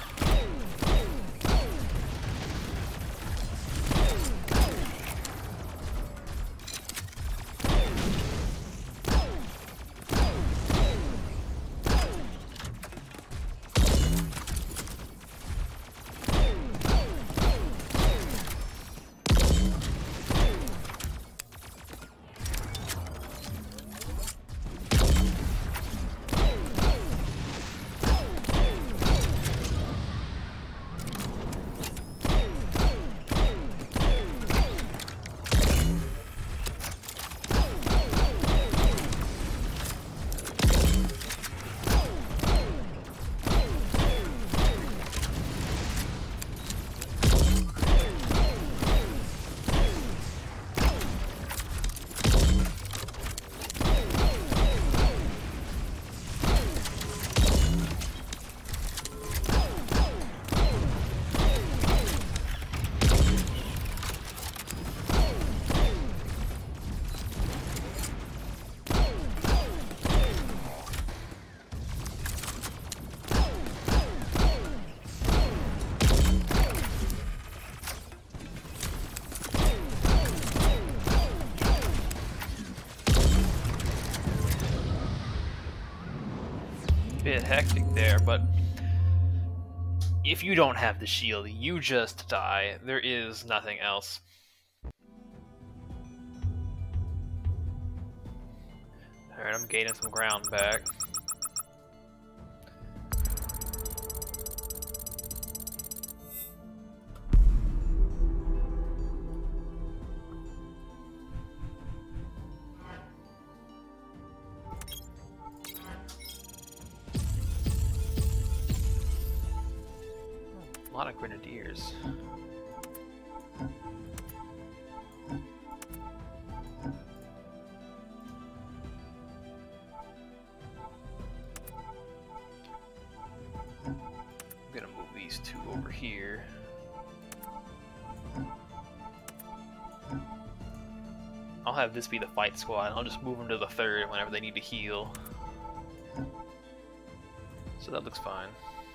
Bit hectic there, but if you don't have the shield, you just die. There is nothing else. Alright, I'm gaining some ground back. A lot of grenadiers. I'm gonna move these two over here. I'll have this be the fight squad. I'll just move them to the third whenever they need to heal. So that looks fine.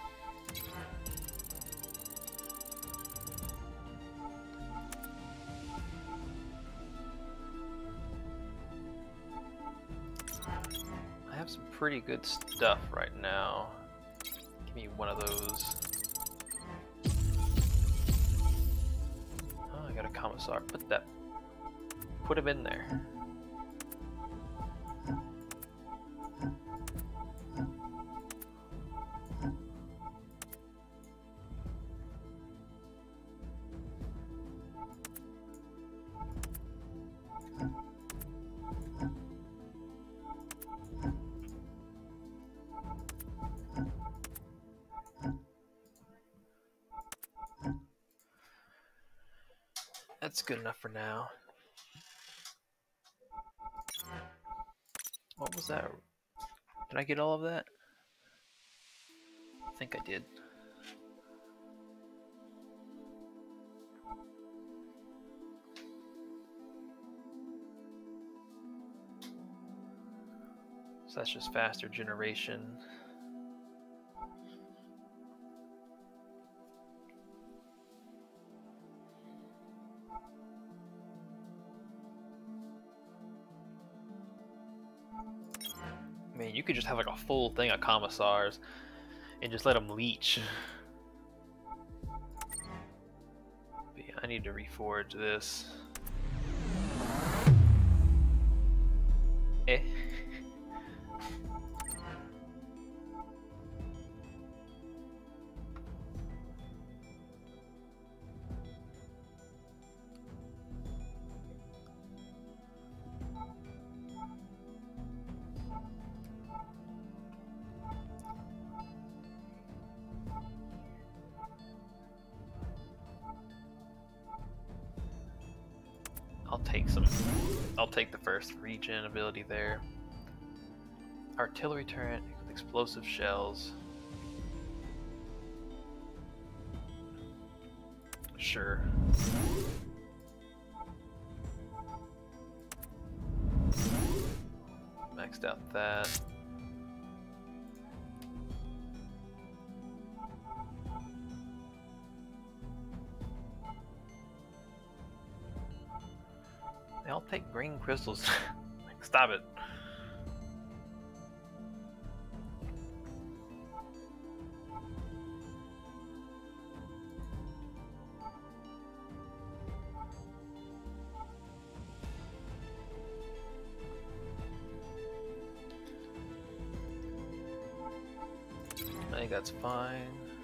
I have some pretty good stuff right now. Give me one of those. Oh, I got a commissar. Put him in there. That's good enough for now. was that? Did I get all of that? I think I did. So that's just faster generation. Man, you could just have like a full thing of commissars and just let them leech. But yeah, I need to reforge this. Eh. I'll take the first regen ability there. Artillery turret with explosive shells. Sure. Maxed out that. I'll take green crystals. Stop it. I think that's fine.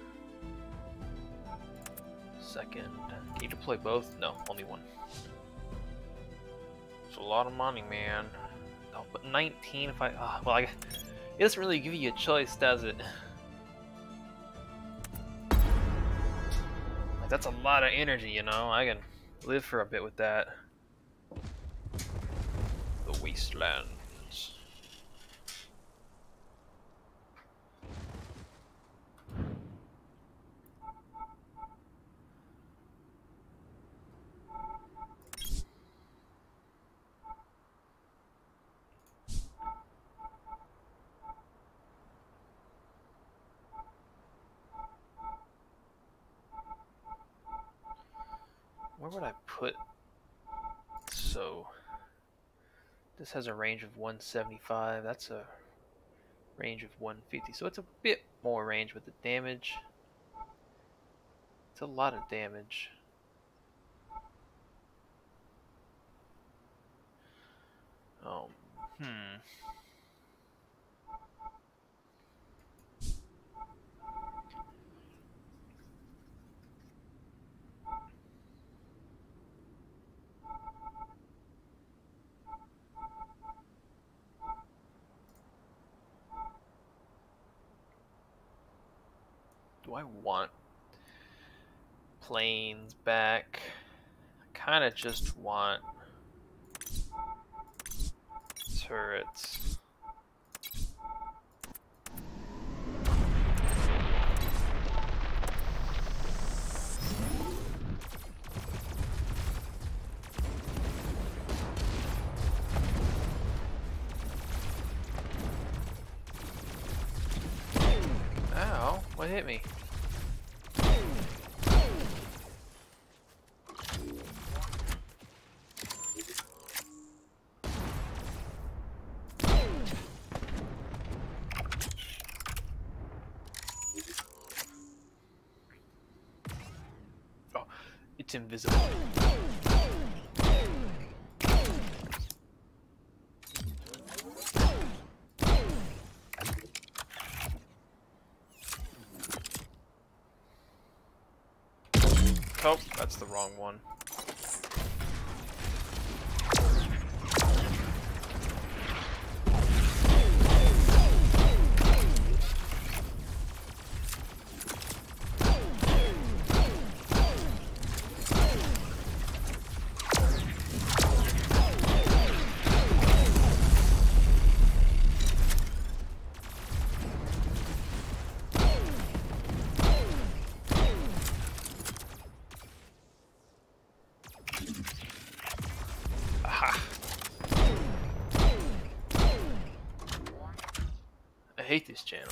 Second. Can you deploy both? No, only one. It's a lot of money, man. I'll put 19 if I... well, it doesn't really give you a choice, does it? Like, that's a lot of energy, you know? I can live for a bit with that. The Wastelands. Where would I put? So this has a range of 175. That's a range of 150. So it's a bit more range with the damage. It's a lot of damage. Do I want planes back? I kind of just want turrets. Ow, what hit me? It's invisible. Oh, that's the wrong one. hate this channel.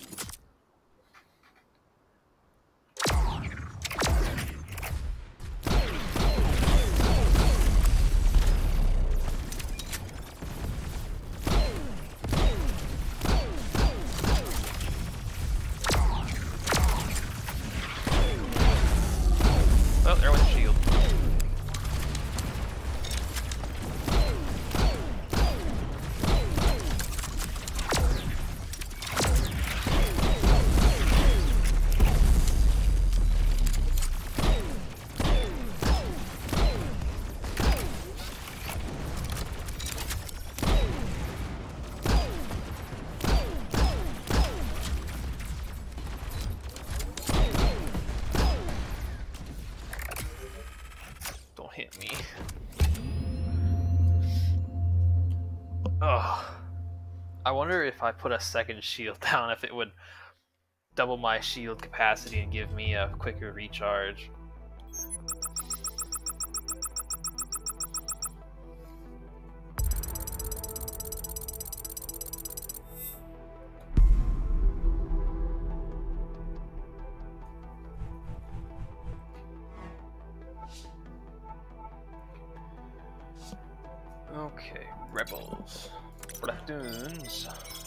Oh, there went the shield. Don't hit me. Ugh. I wonder if I put a second shield down, if it would double my shield capacity and give me a quicker recharge. Okay, rebels. Platoons.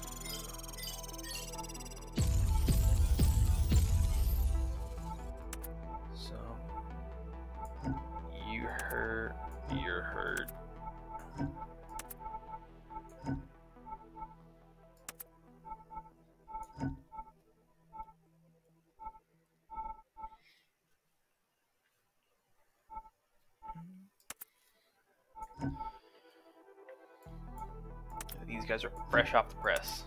So, you're hurt. These guys are fresh off the press.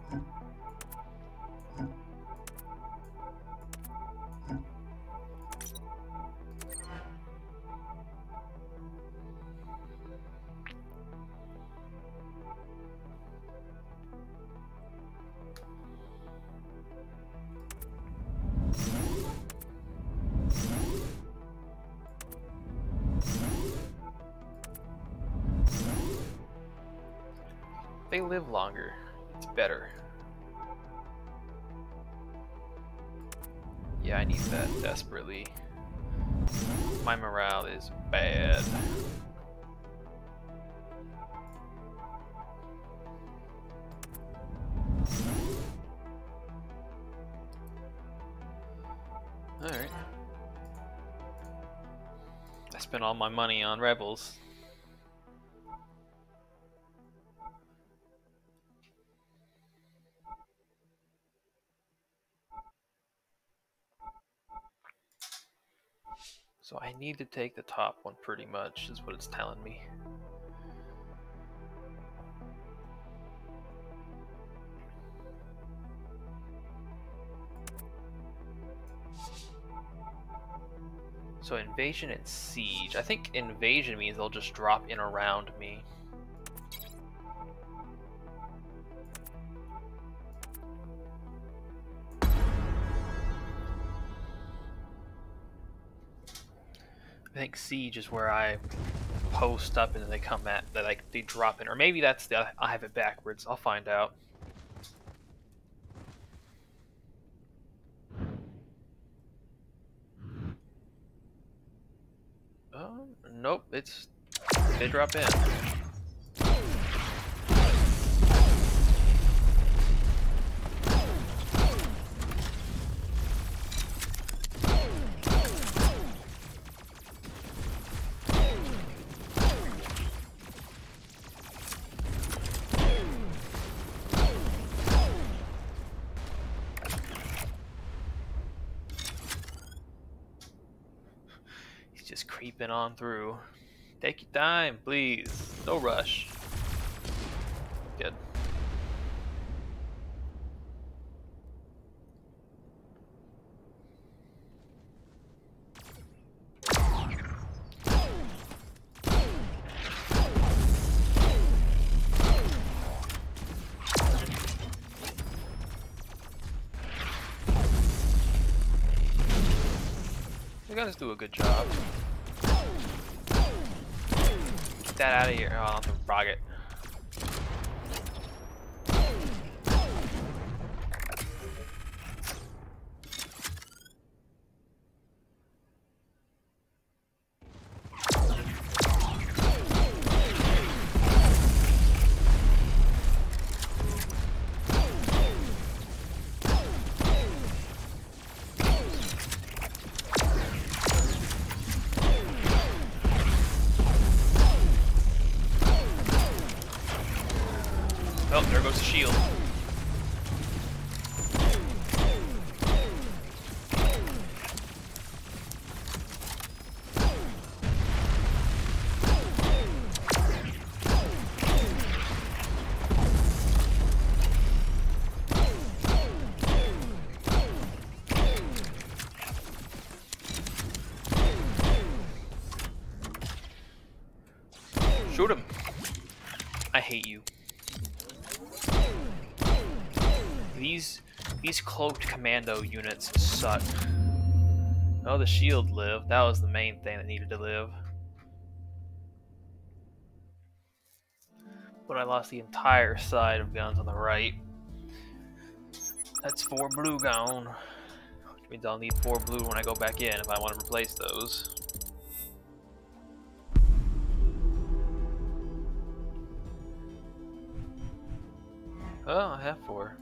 They live longer. It's better. Yeah, I need that desperately. My morale is bad. Alright. I spent all my money on rebels. So I need to take the top one pretty much, is what it's telling me. So invasion and siege. I think invasion means they'll just drop in around me. I think siege is where I post up and then they come at, they drop in, or maybe that's the, I have it backwards. I'll find out. Nope, they drop in. Just creeping on through. Take your time, please. No rush. Good. You guys do a good job. Get that out of here. Oh, I'll have to frog it. Oh, there goes the shield. Shoot him. I hate you. These cloaked commando units suck. Oh, the shield lived. That was the main thing that needed to live. But I lost the entire side of guns on the right. That's 4 blue gone. Which means I'll need 4 blue when I go back in if I want to replace those. Oh, I have 4.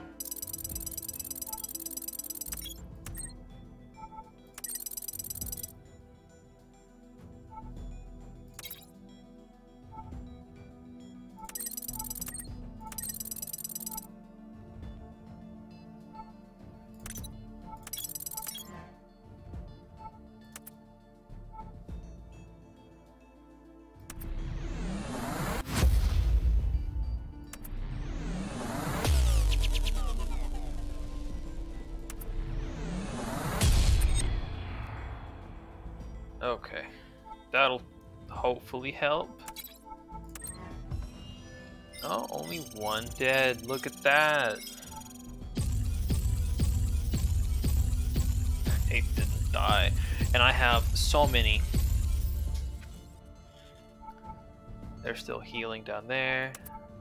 Okay, that'll hopefully help. Oh, only 1 dead. Look at that. They didn't die. And I have so many. They're still healing down there.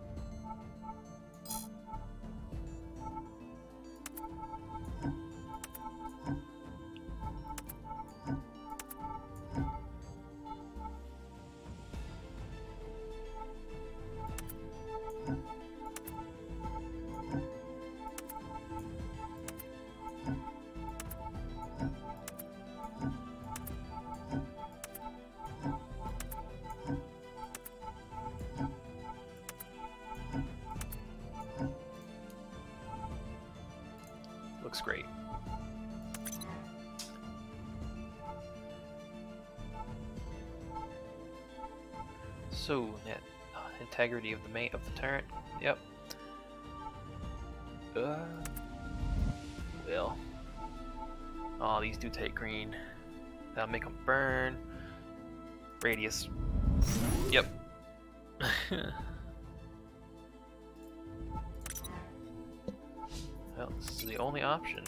Looks great. So net integrity of the turret. Yep. Well. Oh, these do take green. That'll make them burn. Radius. Yep. Well, this is the only option.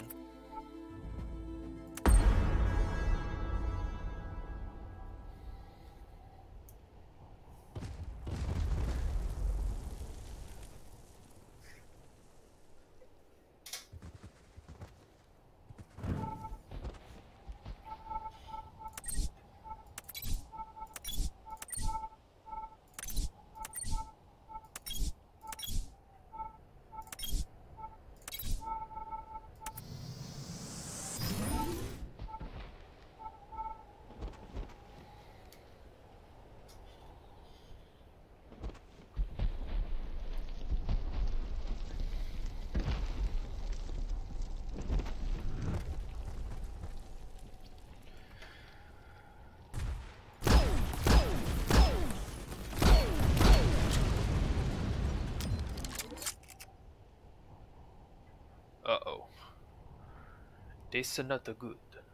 Uh-oh. This is not good.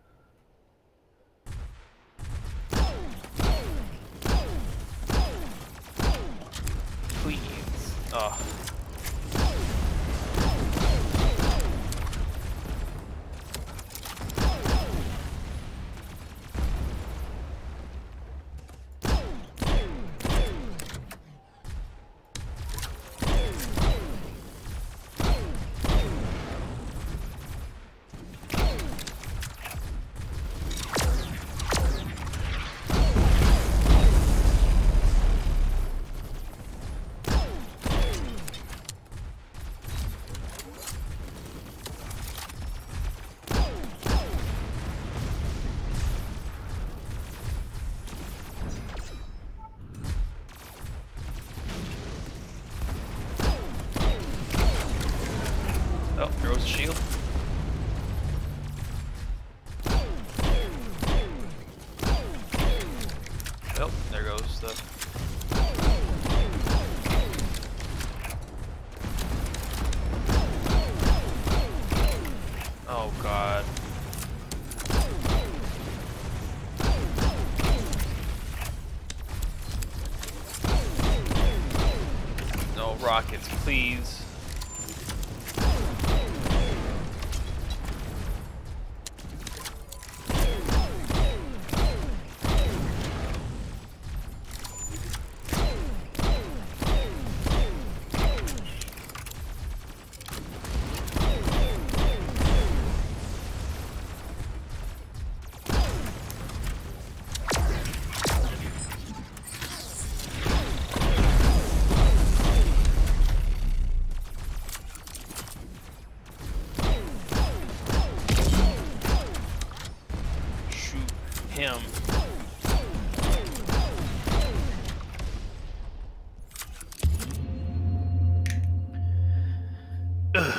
Please. Oh. Oh, there goes the shield. Oh, there goes the... Oh god. No rockets, please. Him. Ugh.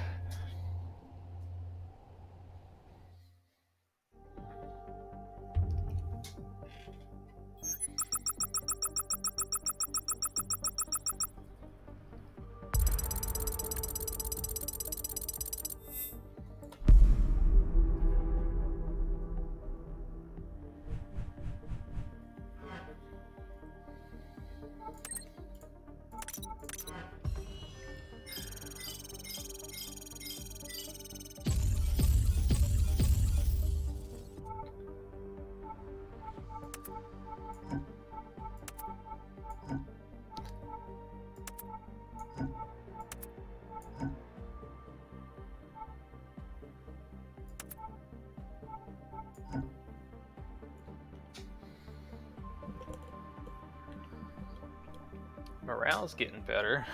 Morale's getting better.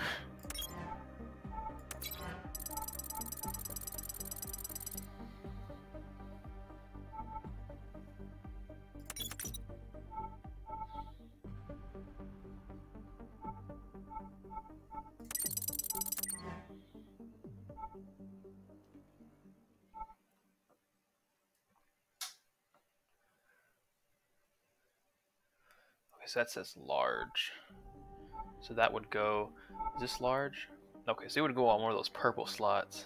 Okay, so that says large. So that would go, is this large? Okay, so it would go on one of those purple slots.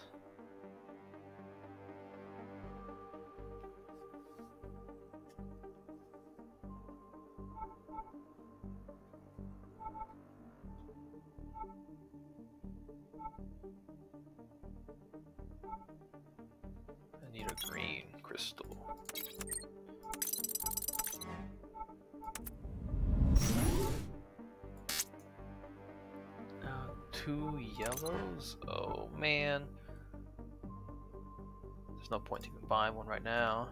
I need a green crystal. 2 yellows? Oh man. There's no point to even buying one right now.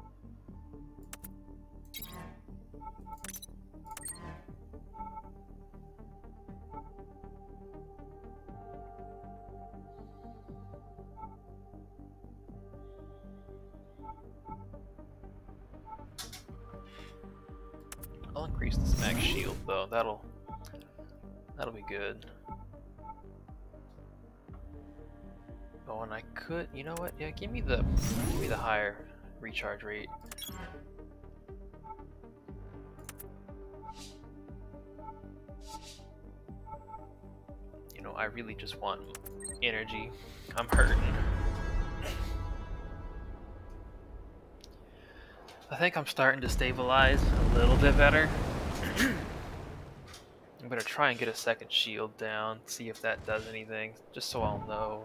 I'll increase this max shield though. That'll be good. Oh, and I could, you know what? Yeah, give me the higher recharge rate. You know, I really just want energy. I'm hurting. I think I'm starting to stabilize a little bit better. I'm gonna try and get a second shield down, see if that does anything, just so I'll know.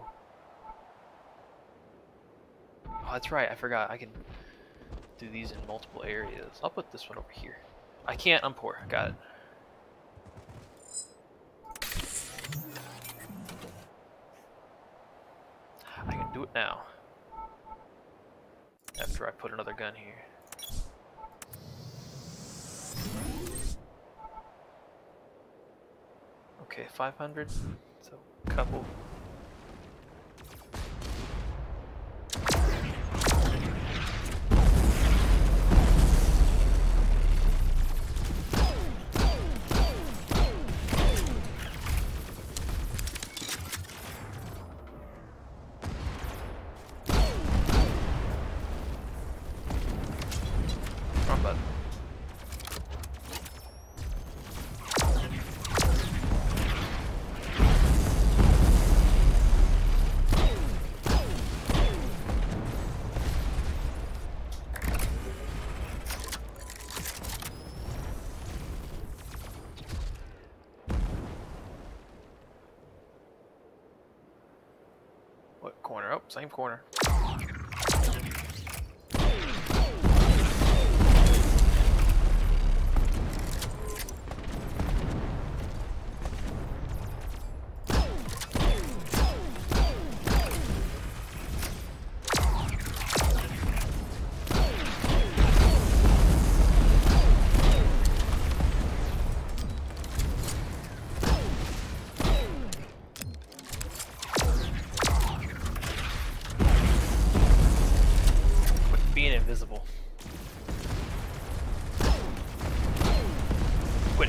Oh, that's right, I forgot. I can do these in multiple areas. I'll put this one over here. I can't, I'm poor. Got it. I can do it now. After I put another gun here. Okay, 500. So, a couple. What corner? Oh, same corner. Being invisible. Quit it.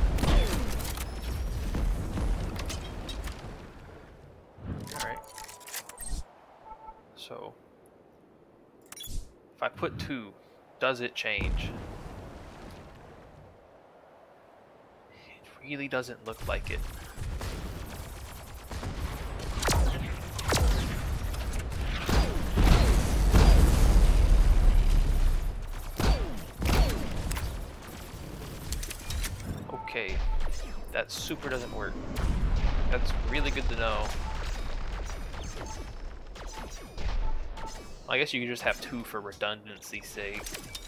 Alright. So, if I put 2, does it change? It really doesn't look like it. Okay, that super doesn't work. That's really good to know. I guess you could just have 2 for redundancy's sake.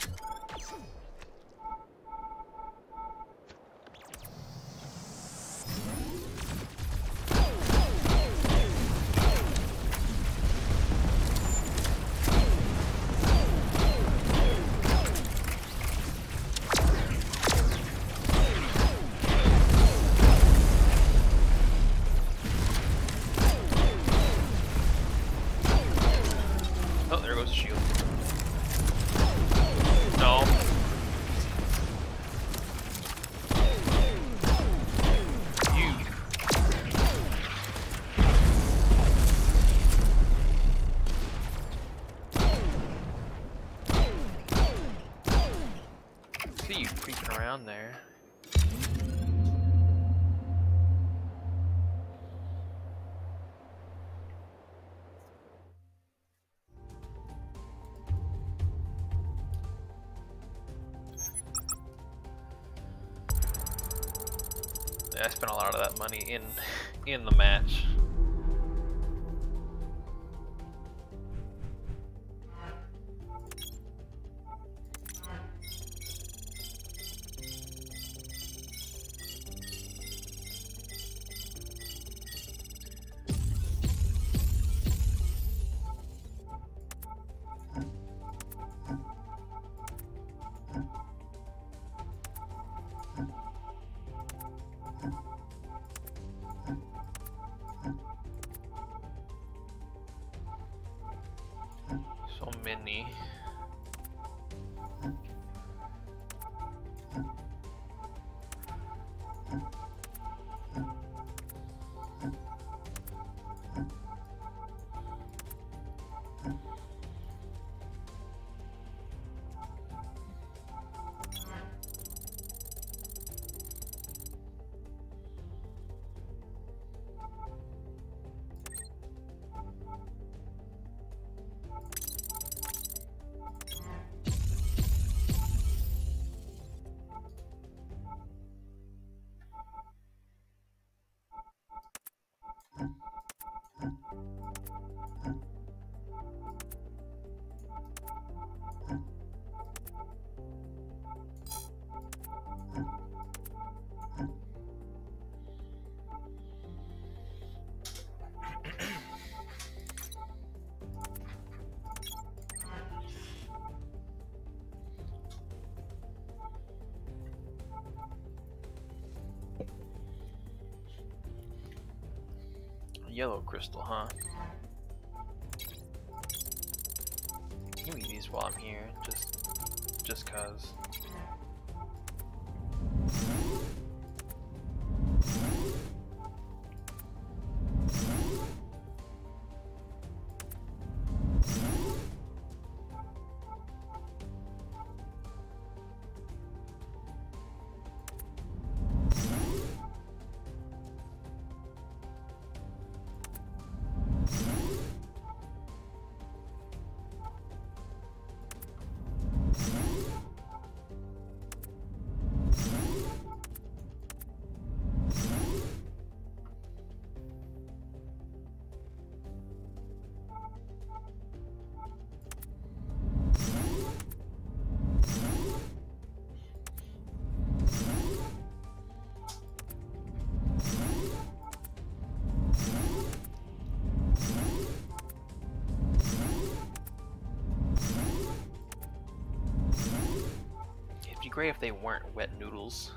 Oh, there goes the shield. No. You. See you creeping around there. I spent a lot of that money in the match. So many. Yellow crystal, huh? Give me these while I'm here, just cause. great if they weren't wet noodles.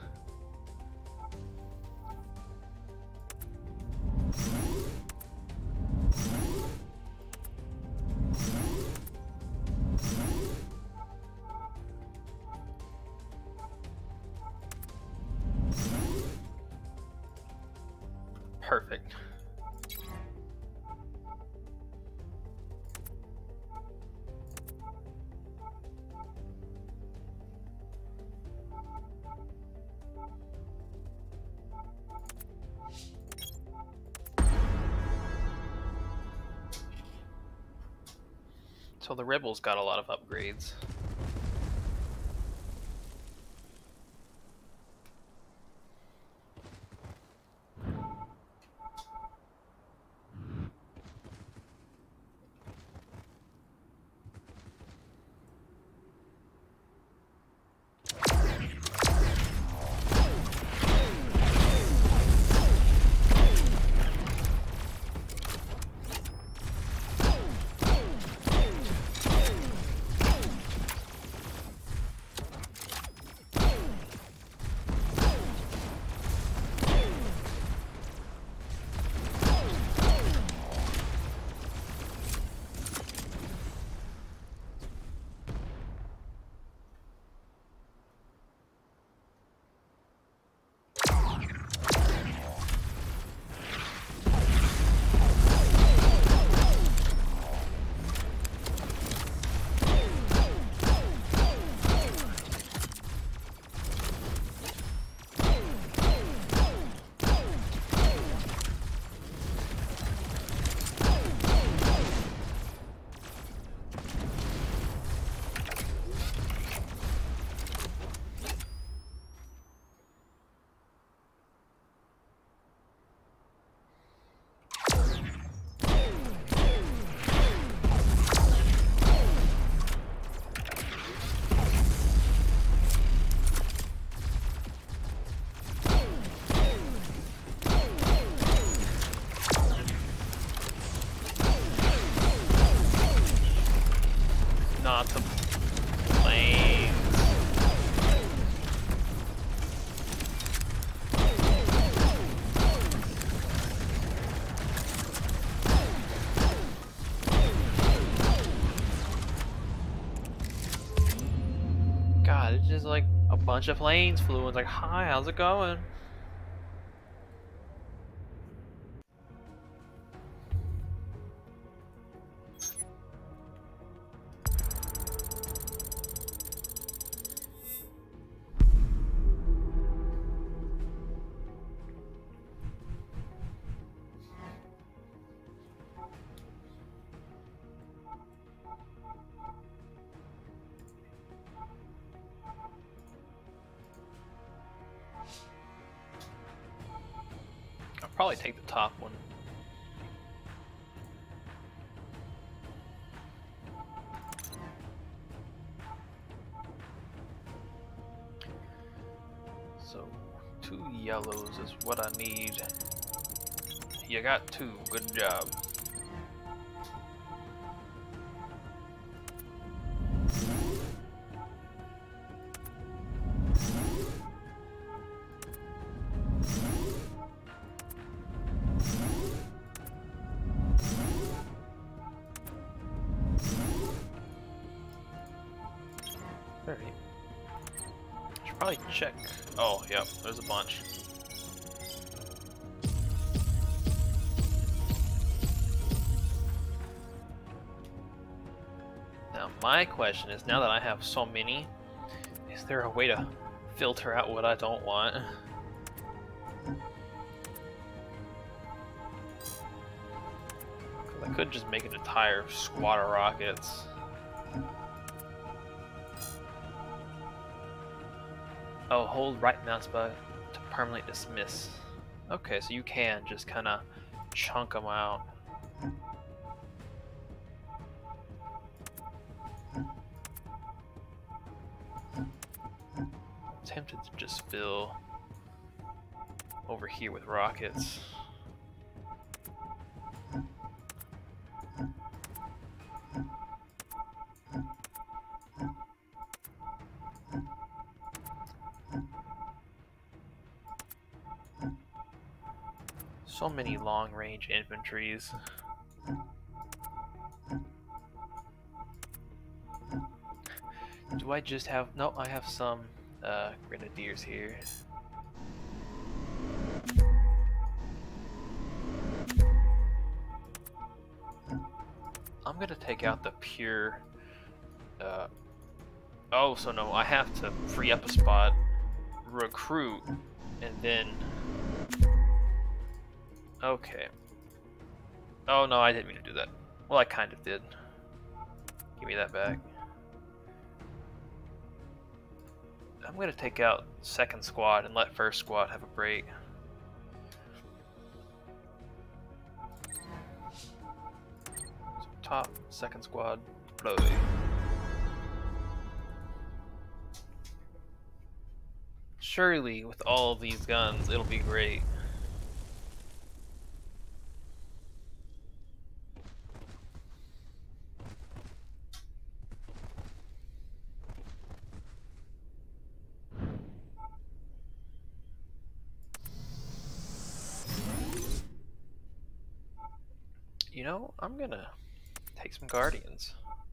Perfect. So the rebels got a lot of upgrades. Not the planes. God, it's just like a bunch of planes flew and was like, hi, how's it going? I'll probably take the top one. So, 2 yellows is what I need. You got 2, good job. Alright. Should probably check. Oh, yep, there's a bunch. Now, my question is, now that I have so many, is there a way to filter out what I don't want? 'Cause I could just make an entire squad of rockets. Oh, hold right mouse button to permanently dismiss. Okay, so you can just kind of chunk them out. Tempted to just fill over here with rockets. So many long-range infantries. Do I just have... No, I have some grenadiers here. I'm gonna take out the pure... oh, so no, I have to free up a spot, recruit, and then... Okay. Oh no, I didn't mean to do that. Well, I kind of did. Give me that back. I'm gonna take out second squad and let first squad have a break. So top, second squad, blow. Surely, with all of these guns, it'll be great. You know, I'm gonna take some Guardians.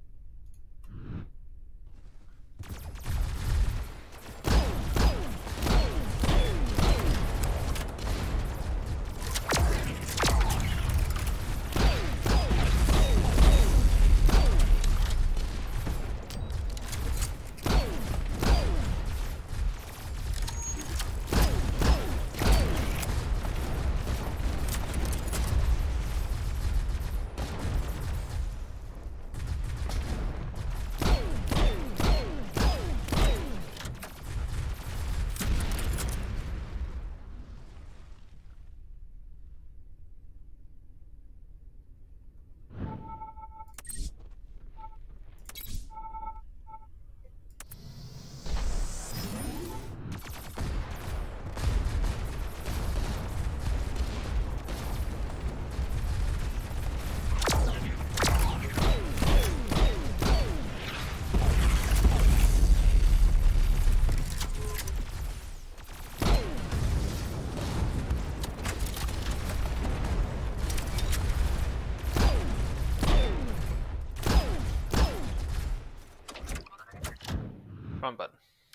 Wrong button.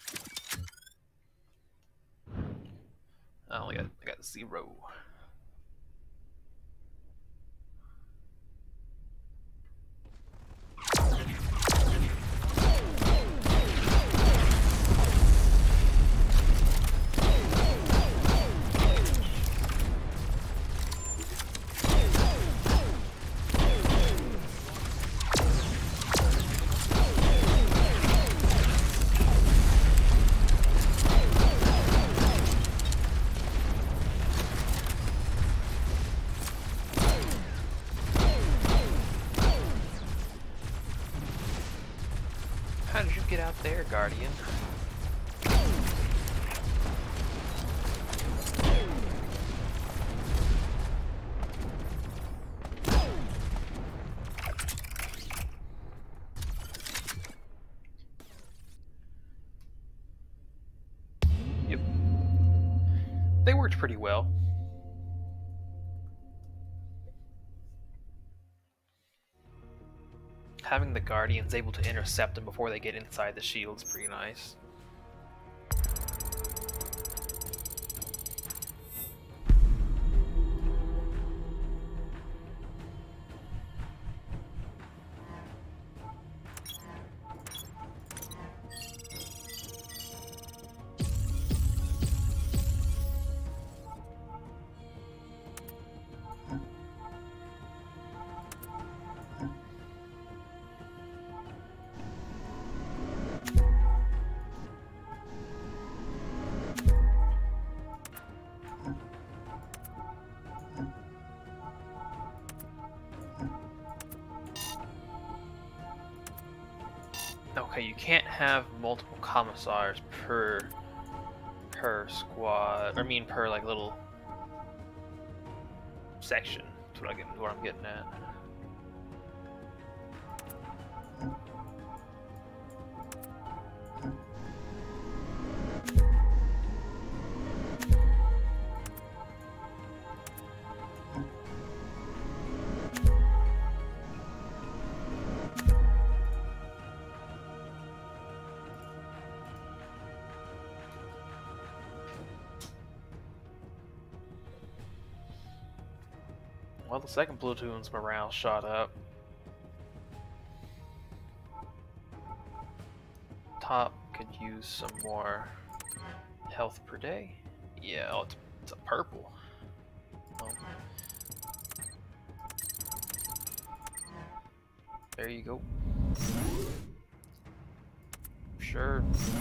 I got 0. How did you get out there, Guardian? Yep. They worked pretty well. Having the Guardians able to intercept them before they get inside the shield is pretty nice. Okay, you can't have multiple commissars per squad. I mean, per like little section. That's what I'm getting at. Well, the second platoon's morale shot up. Top could use some more health per day. Yeah, oh, it's a purple. Oh. There you go. Sure.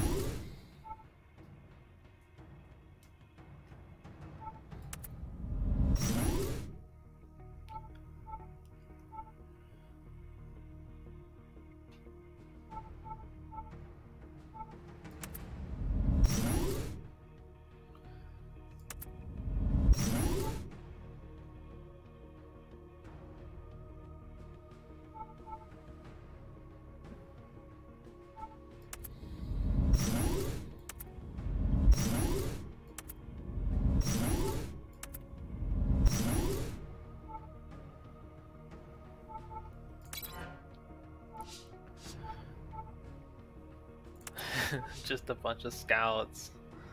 Just a bunch of scouts.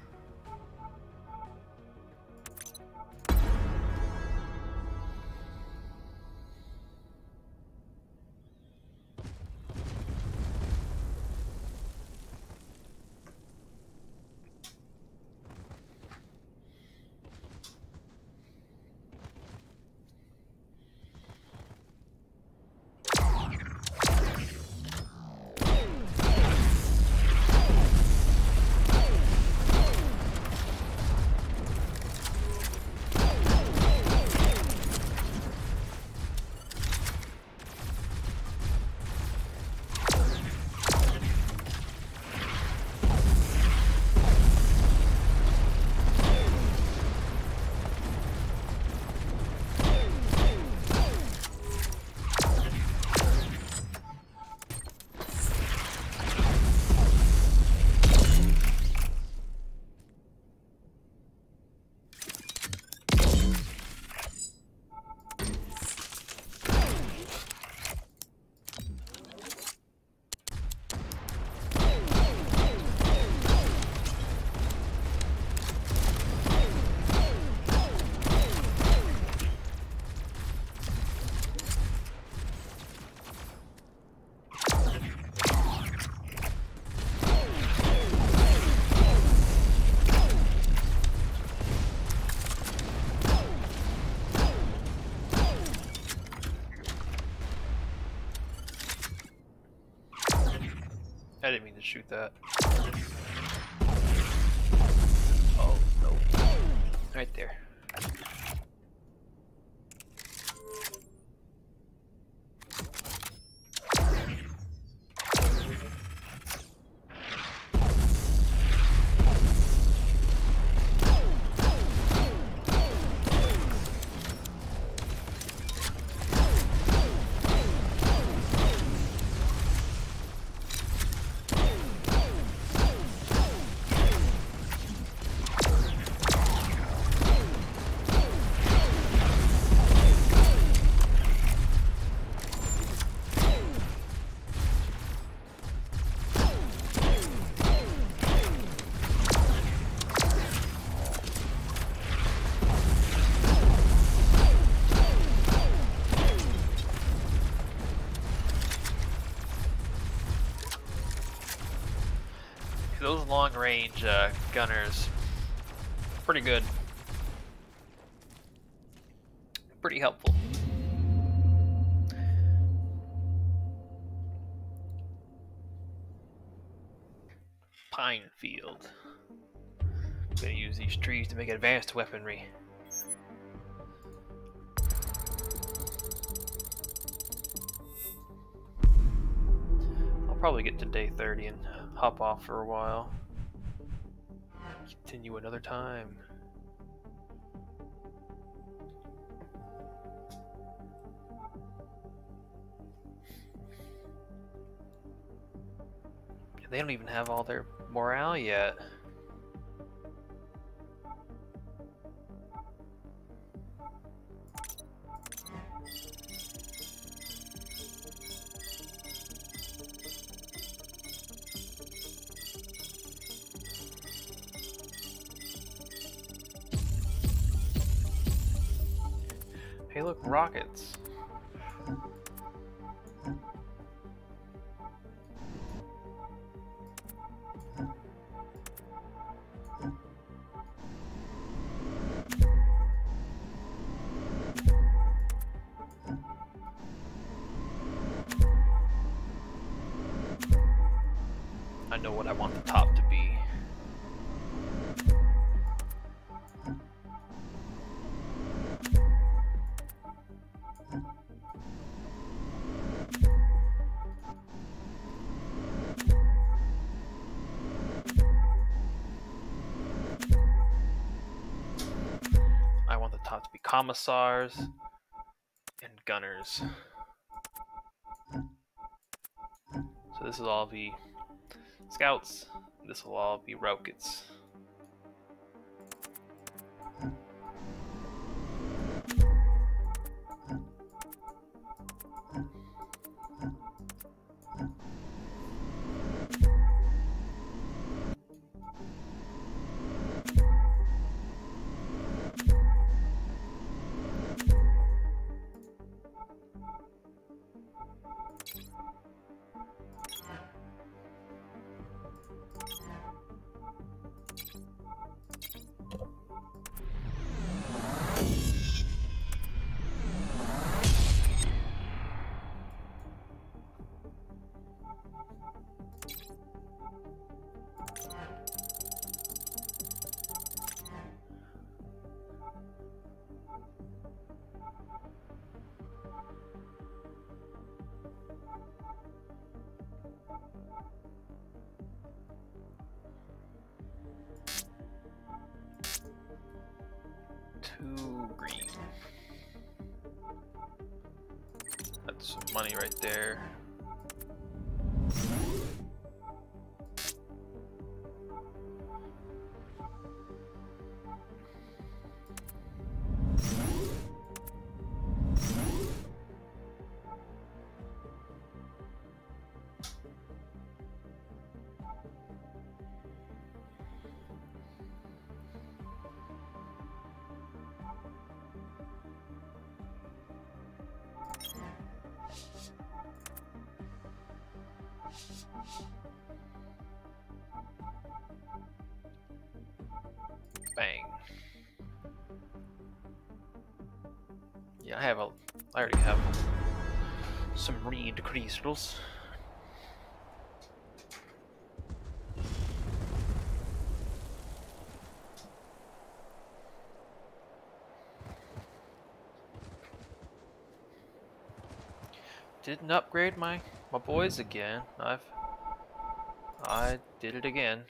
I didn't mean to shoot that. Oh, no. Right there. Those long-range gunners, pretty good. Pretty helpful. Pine field. Gonna use these trees to make advanced weaponry. I'll probably get to day 30 and hop off for a while. Continue another time. They don't even have all their morale yet. Hey, look, rockets. I know what I want the top to be. I want the top to be commissars and gunners. So this will all be scouts. This will all be rockets. Two green. That's some money right there. Bang. Yeah, I already have some reed crystals. Didn't upgrade my boys again. I did it again.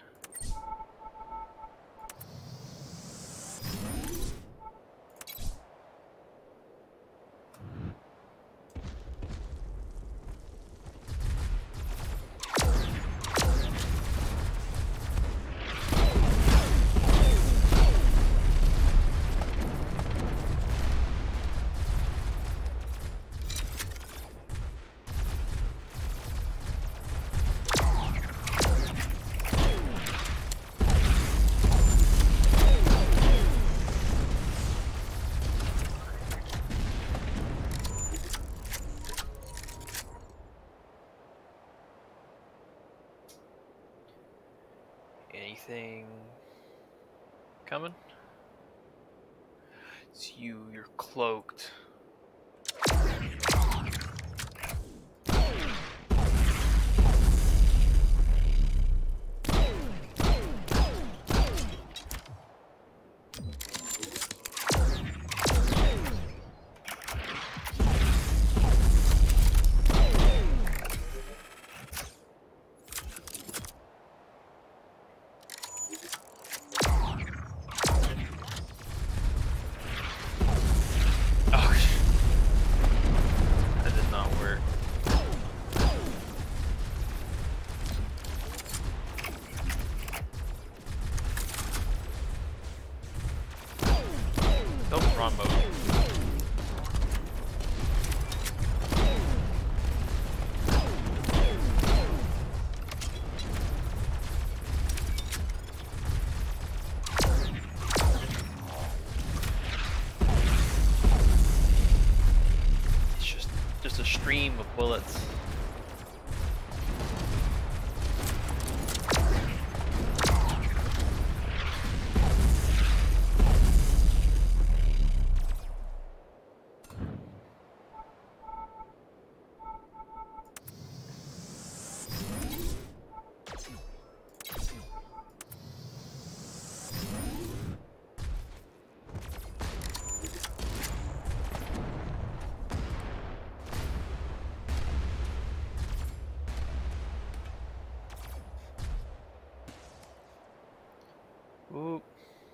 Anything coming? It's you, you're cloaked. Oh stream of bullets. Oop.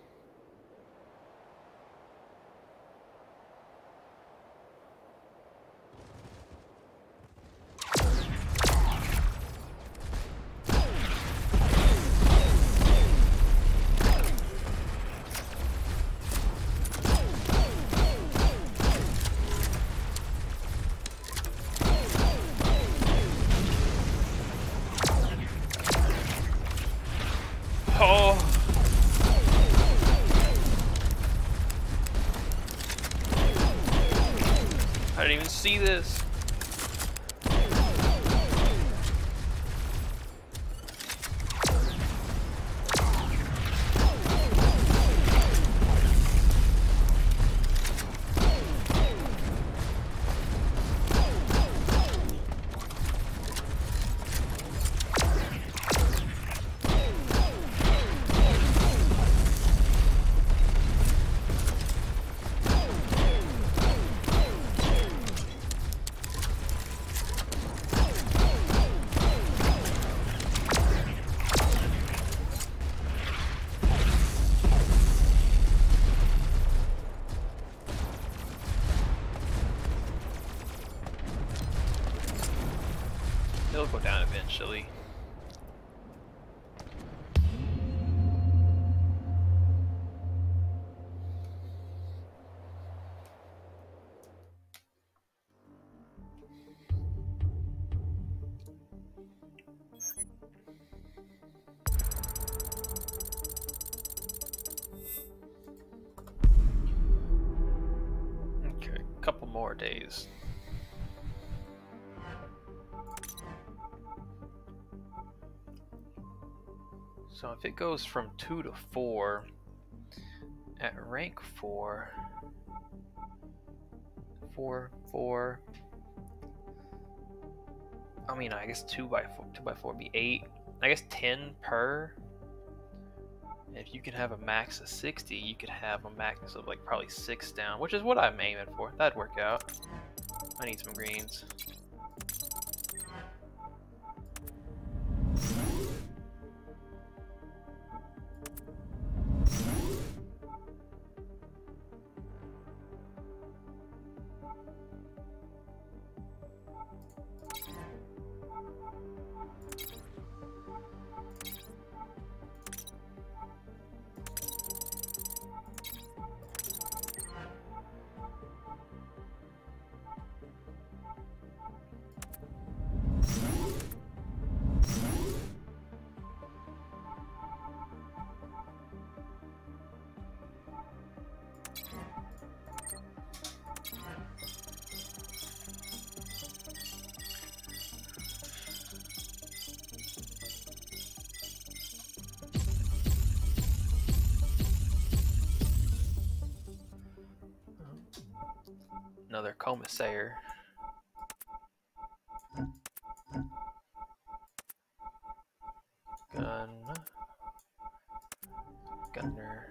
Oh. I didn't even see this. It'll go down eventually. Okay, a couple more days. So if it goes from 2 to 4 at rank 4, 4, I mean, I guess 2 by 4 would be 8. I guess 10 per. And if you can have a max of 60, you could have a max of like probably 6 down, which is what I'm aiming for. That'd work out. I need some greens. Another commissaire. Gunner.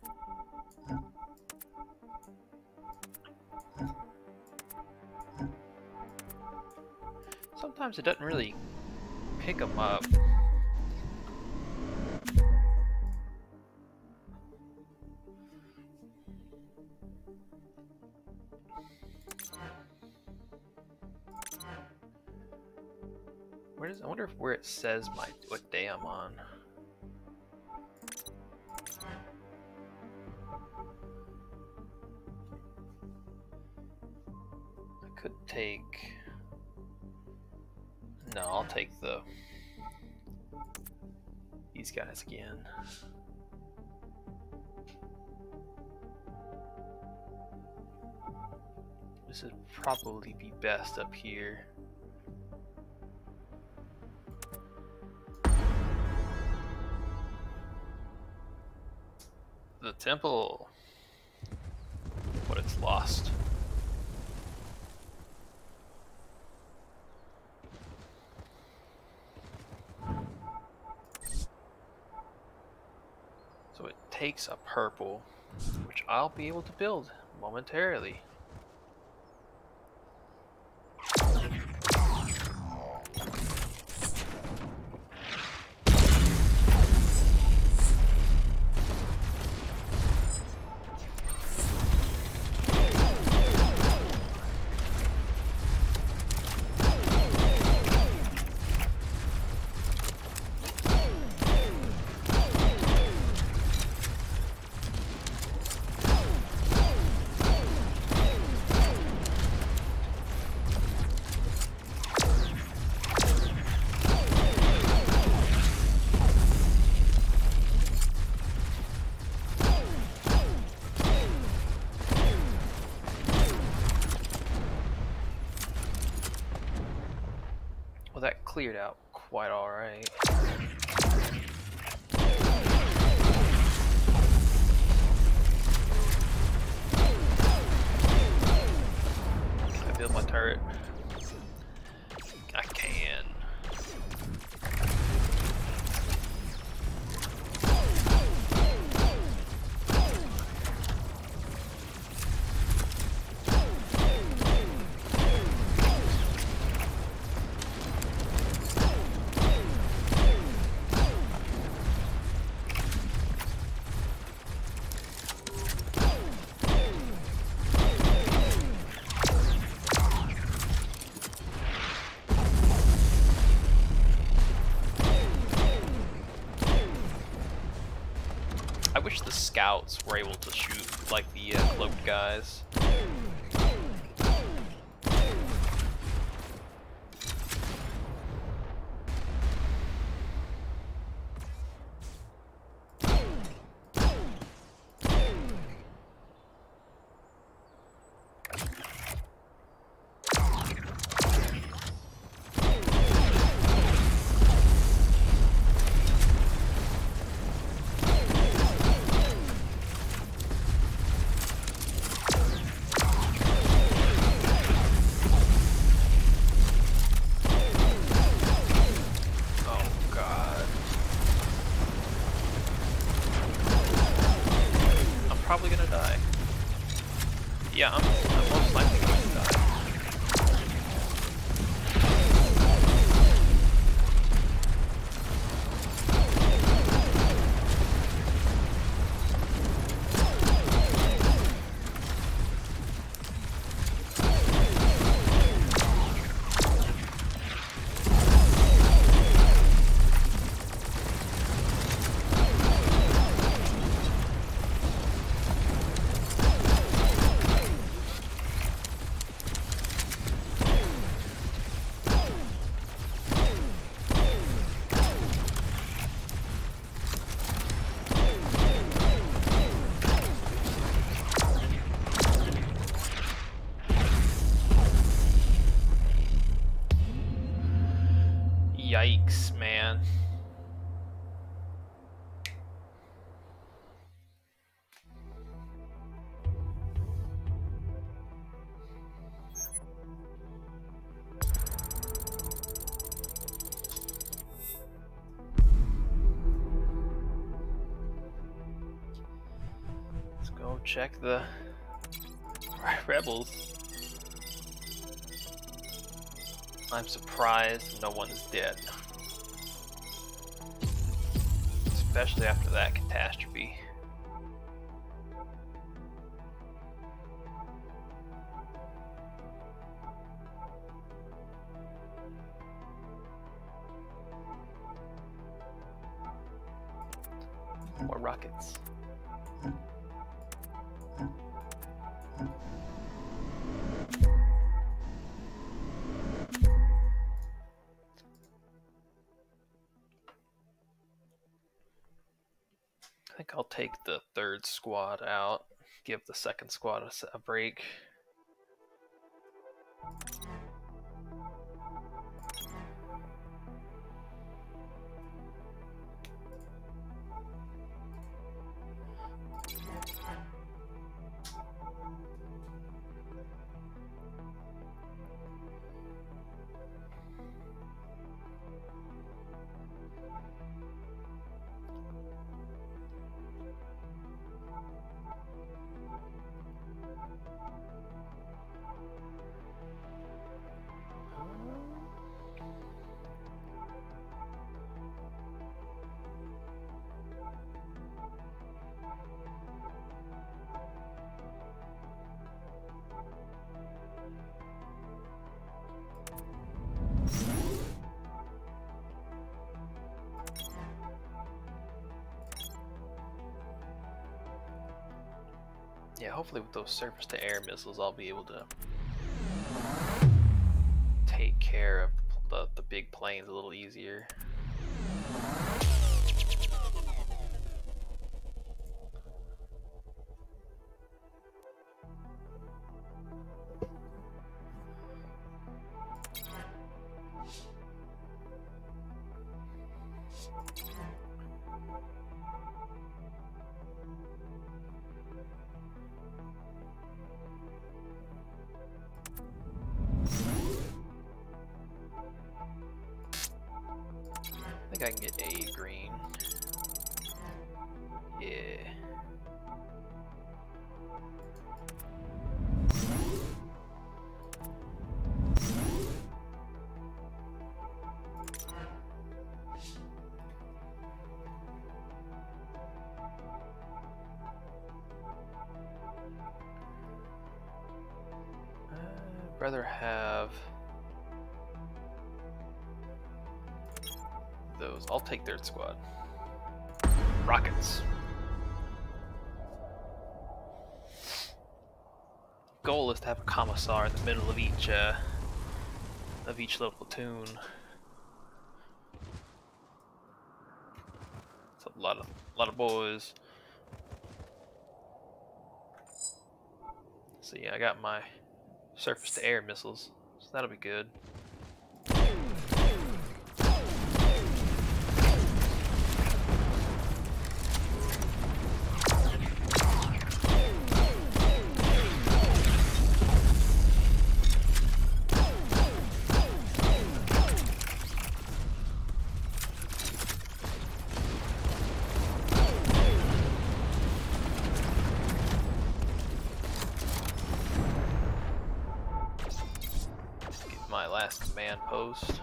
Sometimes it doesn't really pick them up. I wonder where it says what day I'm on. I could take. No, I'll take these guys again. This would probably be best up here. The temple. But it's lost. So it takes a purple, which I'll be able to build momentarily. Well, that cleared out quite alright. Can I build my turret? I can. I wish the scouts were able to shoot like the cloaked guys. Probably gonna die. Yeah, I'm most likely going to die. Yikes, man. Let's go check the rebels. I'm surprised no one is dead. Especially after that catastrophe. More rockets. I think I'll take the third squad out, give the second squad a break. hopefully with those surface-to-air missiles, I'll be able to take care of the big planes a little easier. I think I can get a green. Yeah. I'd rather have those. I'll take third squad. Rockets. Goal is to have a commissar in the middle of each little platoon. It's a lot of boys. So yeah, I got my surface-to-air missiles, so that'll be good. My last command post.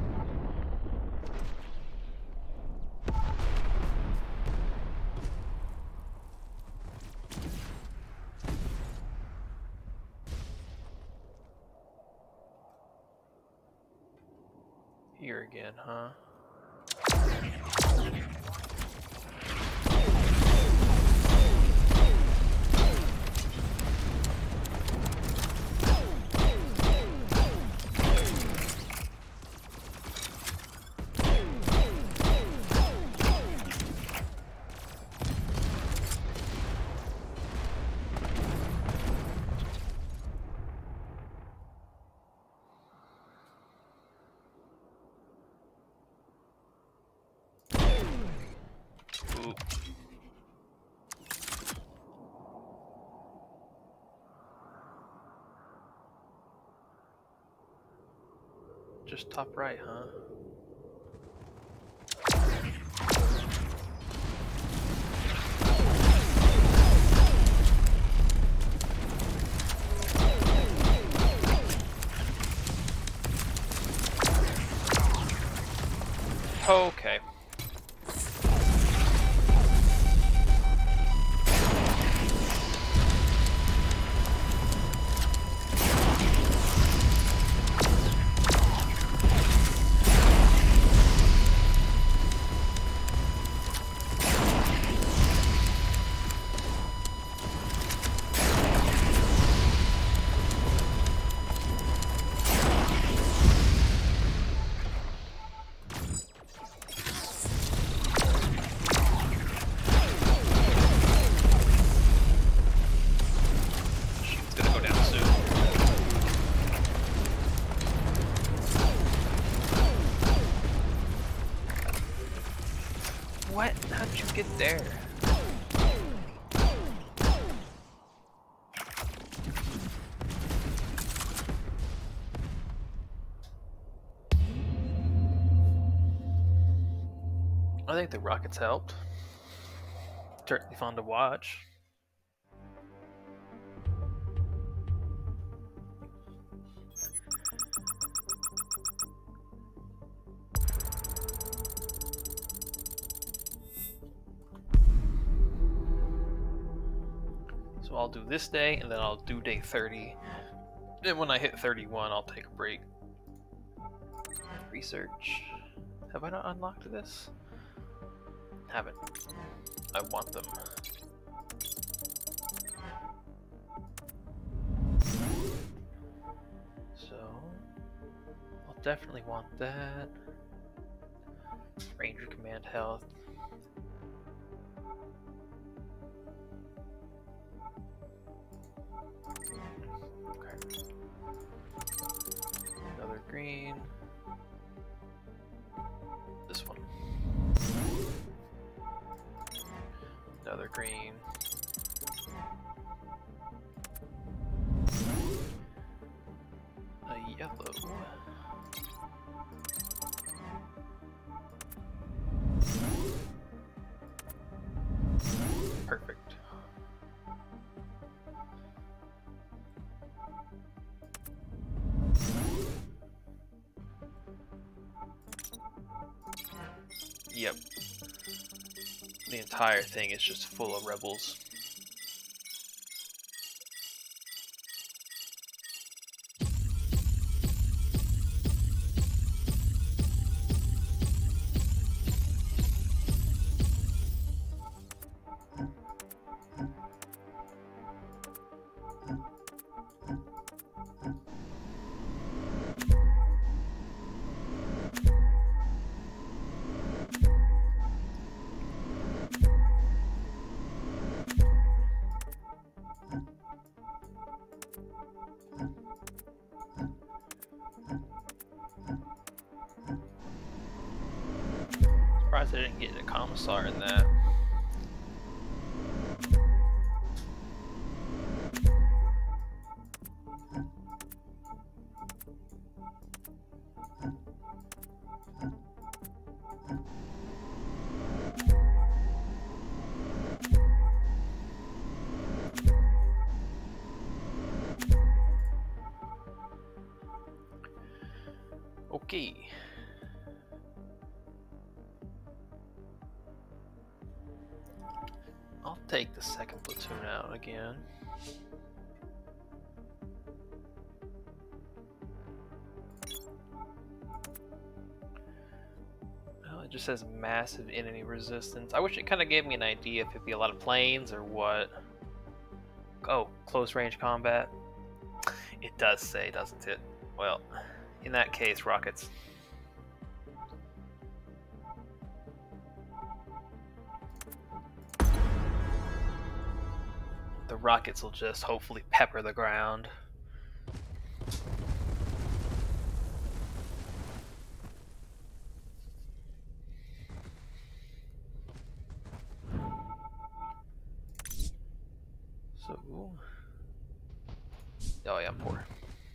Here again, huh? Ooh. Just top right, huh? Okay. What? How'd you get there? I think the rockets helped. Certainly fun to watch. So I'll do this day, and then I'll do day 30. Then when I hit 31, I'll take a break. Research. Have I not unlocked this? Haven't. I want them. So I'll definitely want that. Ranger command health. Okay. Another green. This one. Another green. A yellow. Perfect. Yep. The entire thing is just full of rebels. Surprised I didn't get a commissar in that. Okay. I'll take the second platoon out again. Well, it just says massive enemy resistance. I wish it kind of gave me an idea if it'd be a lot of planes or what. Oh, close range combat. It does say, doesn't it? Well, in that case, rockets. The rockets will just hopefully pepper the ground. So, oh yeah, I'm poor.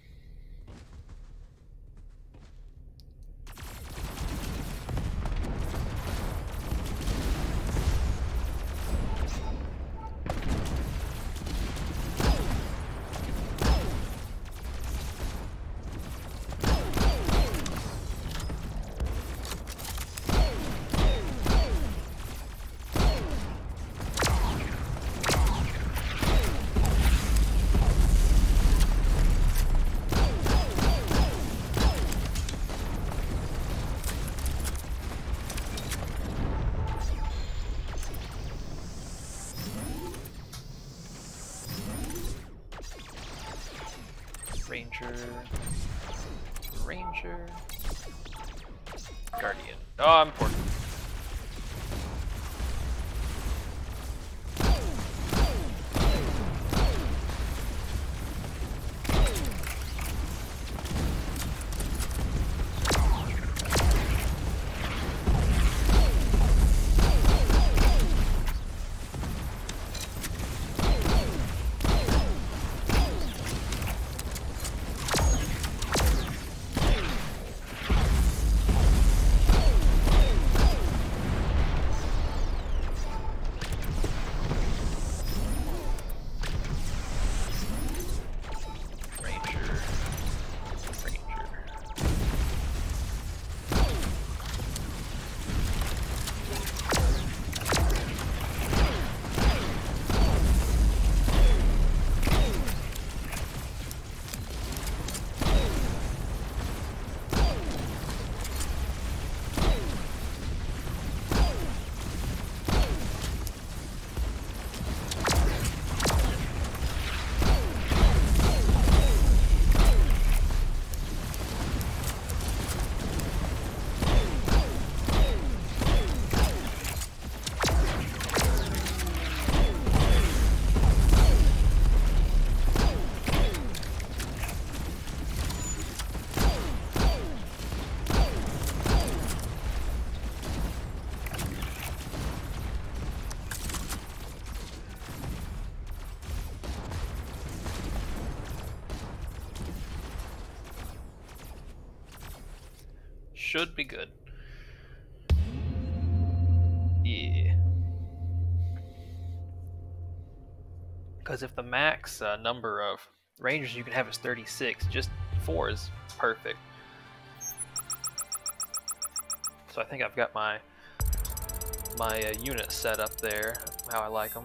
Ranger, Guardian. Oh, I'm poor. should be good. Yeah. Because if the max number of rangers you can have is 36, just 4 is perfect. So I think I've got my unit set up there, how I like them.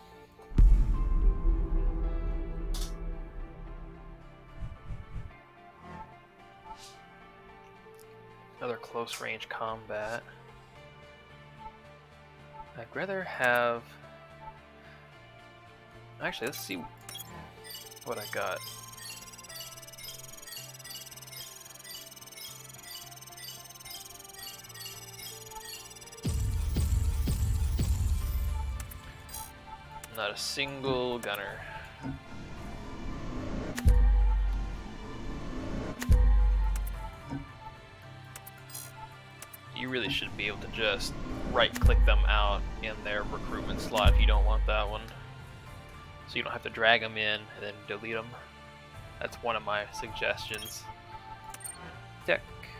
Another close range combat. I'd rather have... Actually, let's see what I got. Not a single gunner. You really should be able to just right-click them out in their recruitment slot if you don't want that one. So you don't have to drag them in and then delete them. That's one of my suggestions. Deck.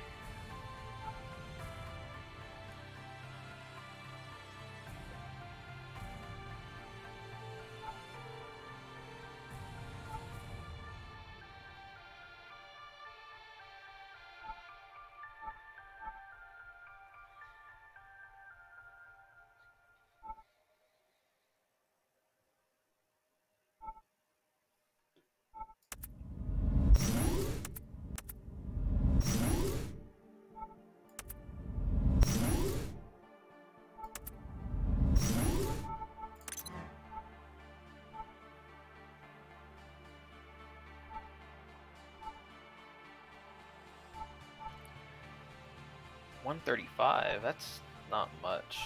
$135, that's not much.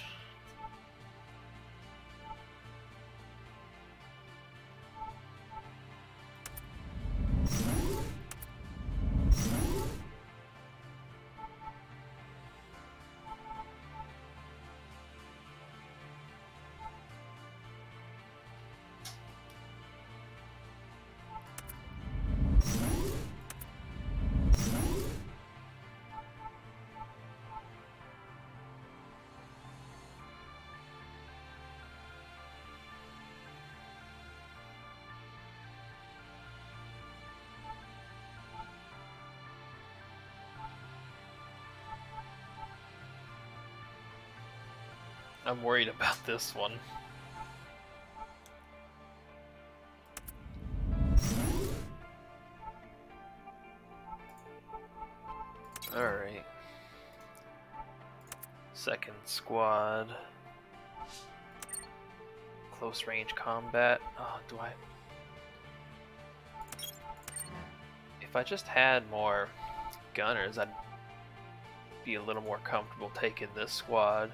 I'm worried about this one. Alright. Second squad. Close range combat. Oh, do I... If I just had more gunners, I'd be a little more comfortable taking this squad.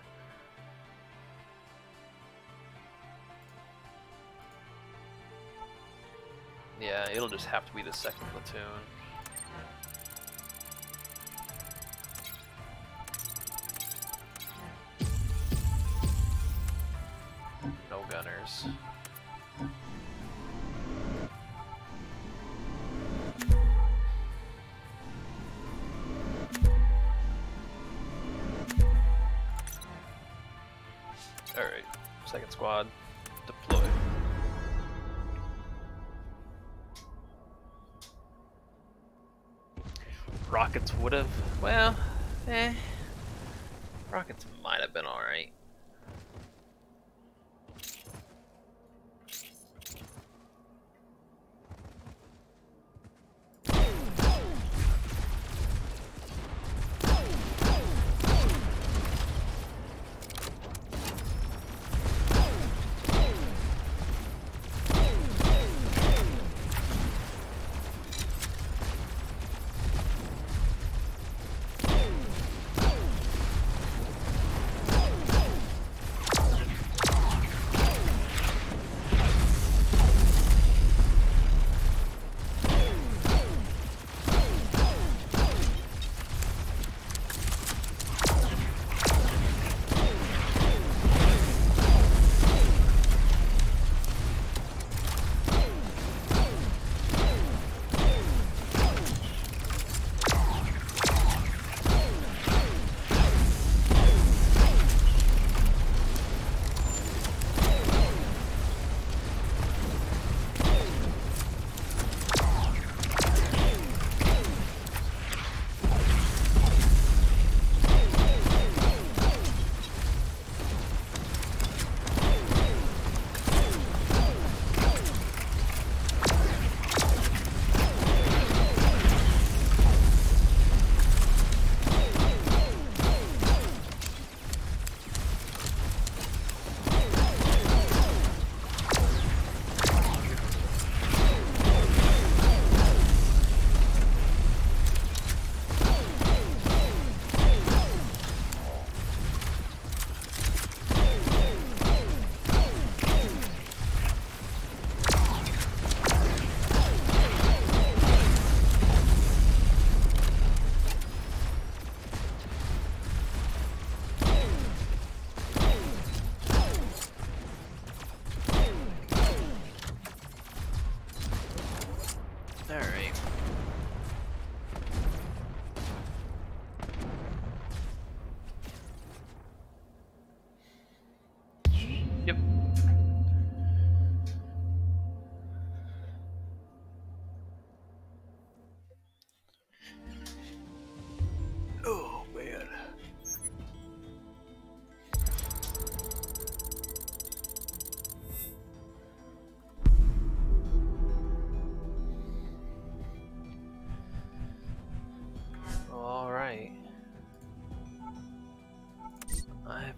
Yeah, it'll just have to be the second platoon. No gunners. Alright, second squad, deploy. Rockets would have, well, rockets might have been alright.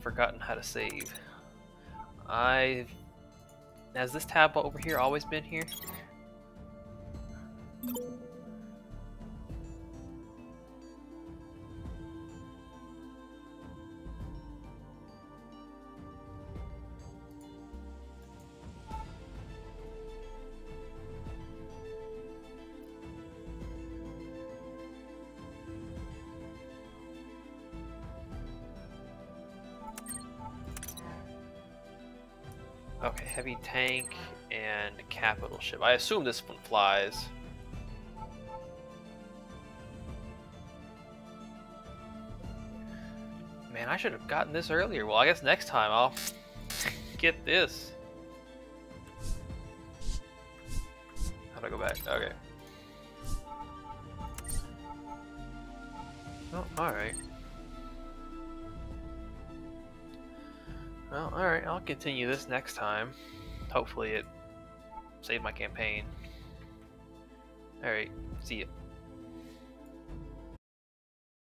forgotten how to save. Has this tab over here always been here? Okay, heavy tank and capital ship. I assume this one flies. Man, I should have gotten this earlier. Well, I guess next time I'll get this. How do I go back? Okay. Oh, alright. Well, alright, I'll continue this next time. Hopefully it saved my campaign. Alright, see ya.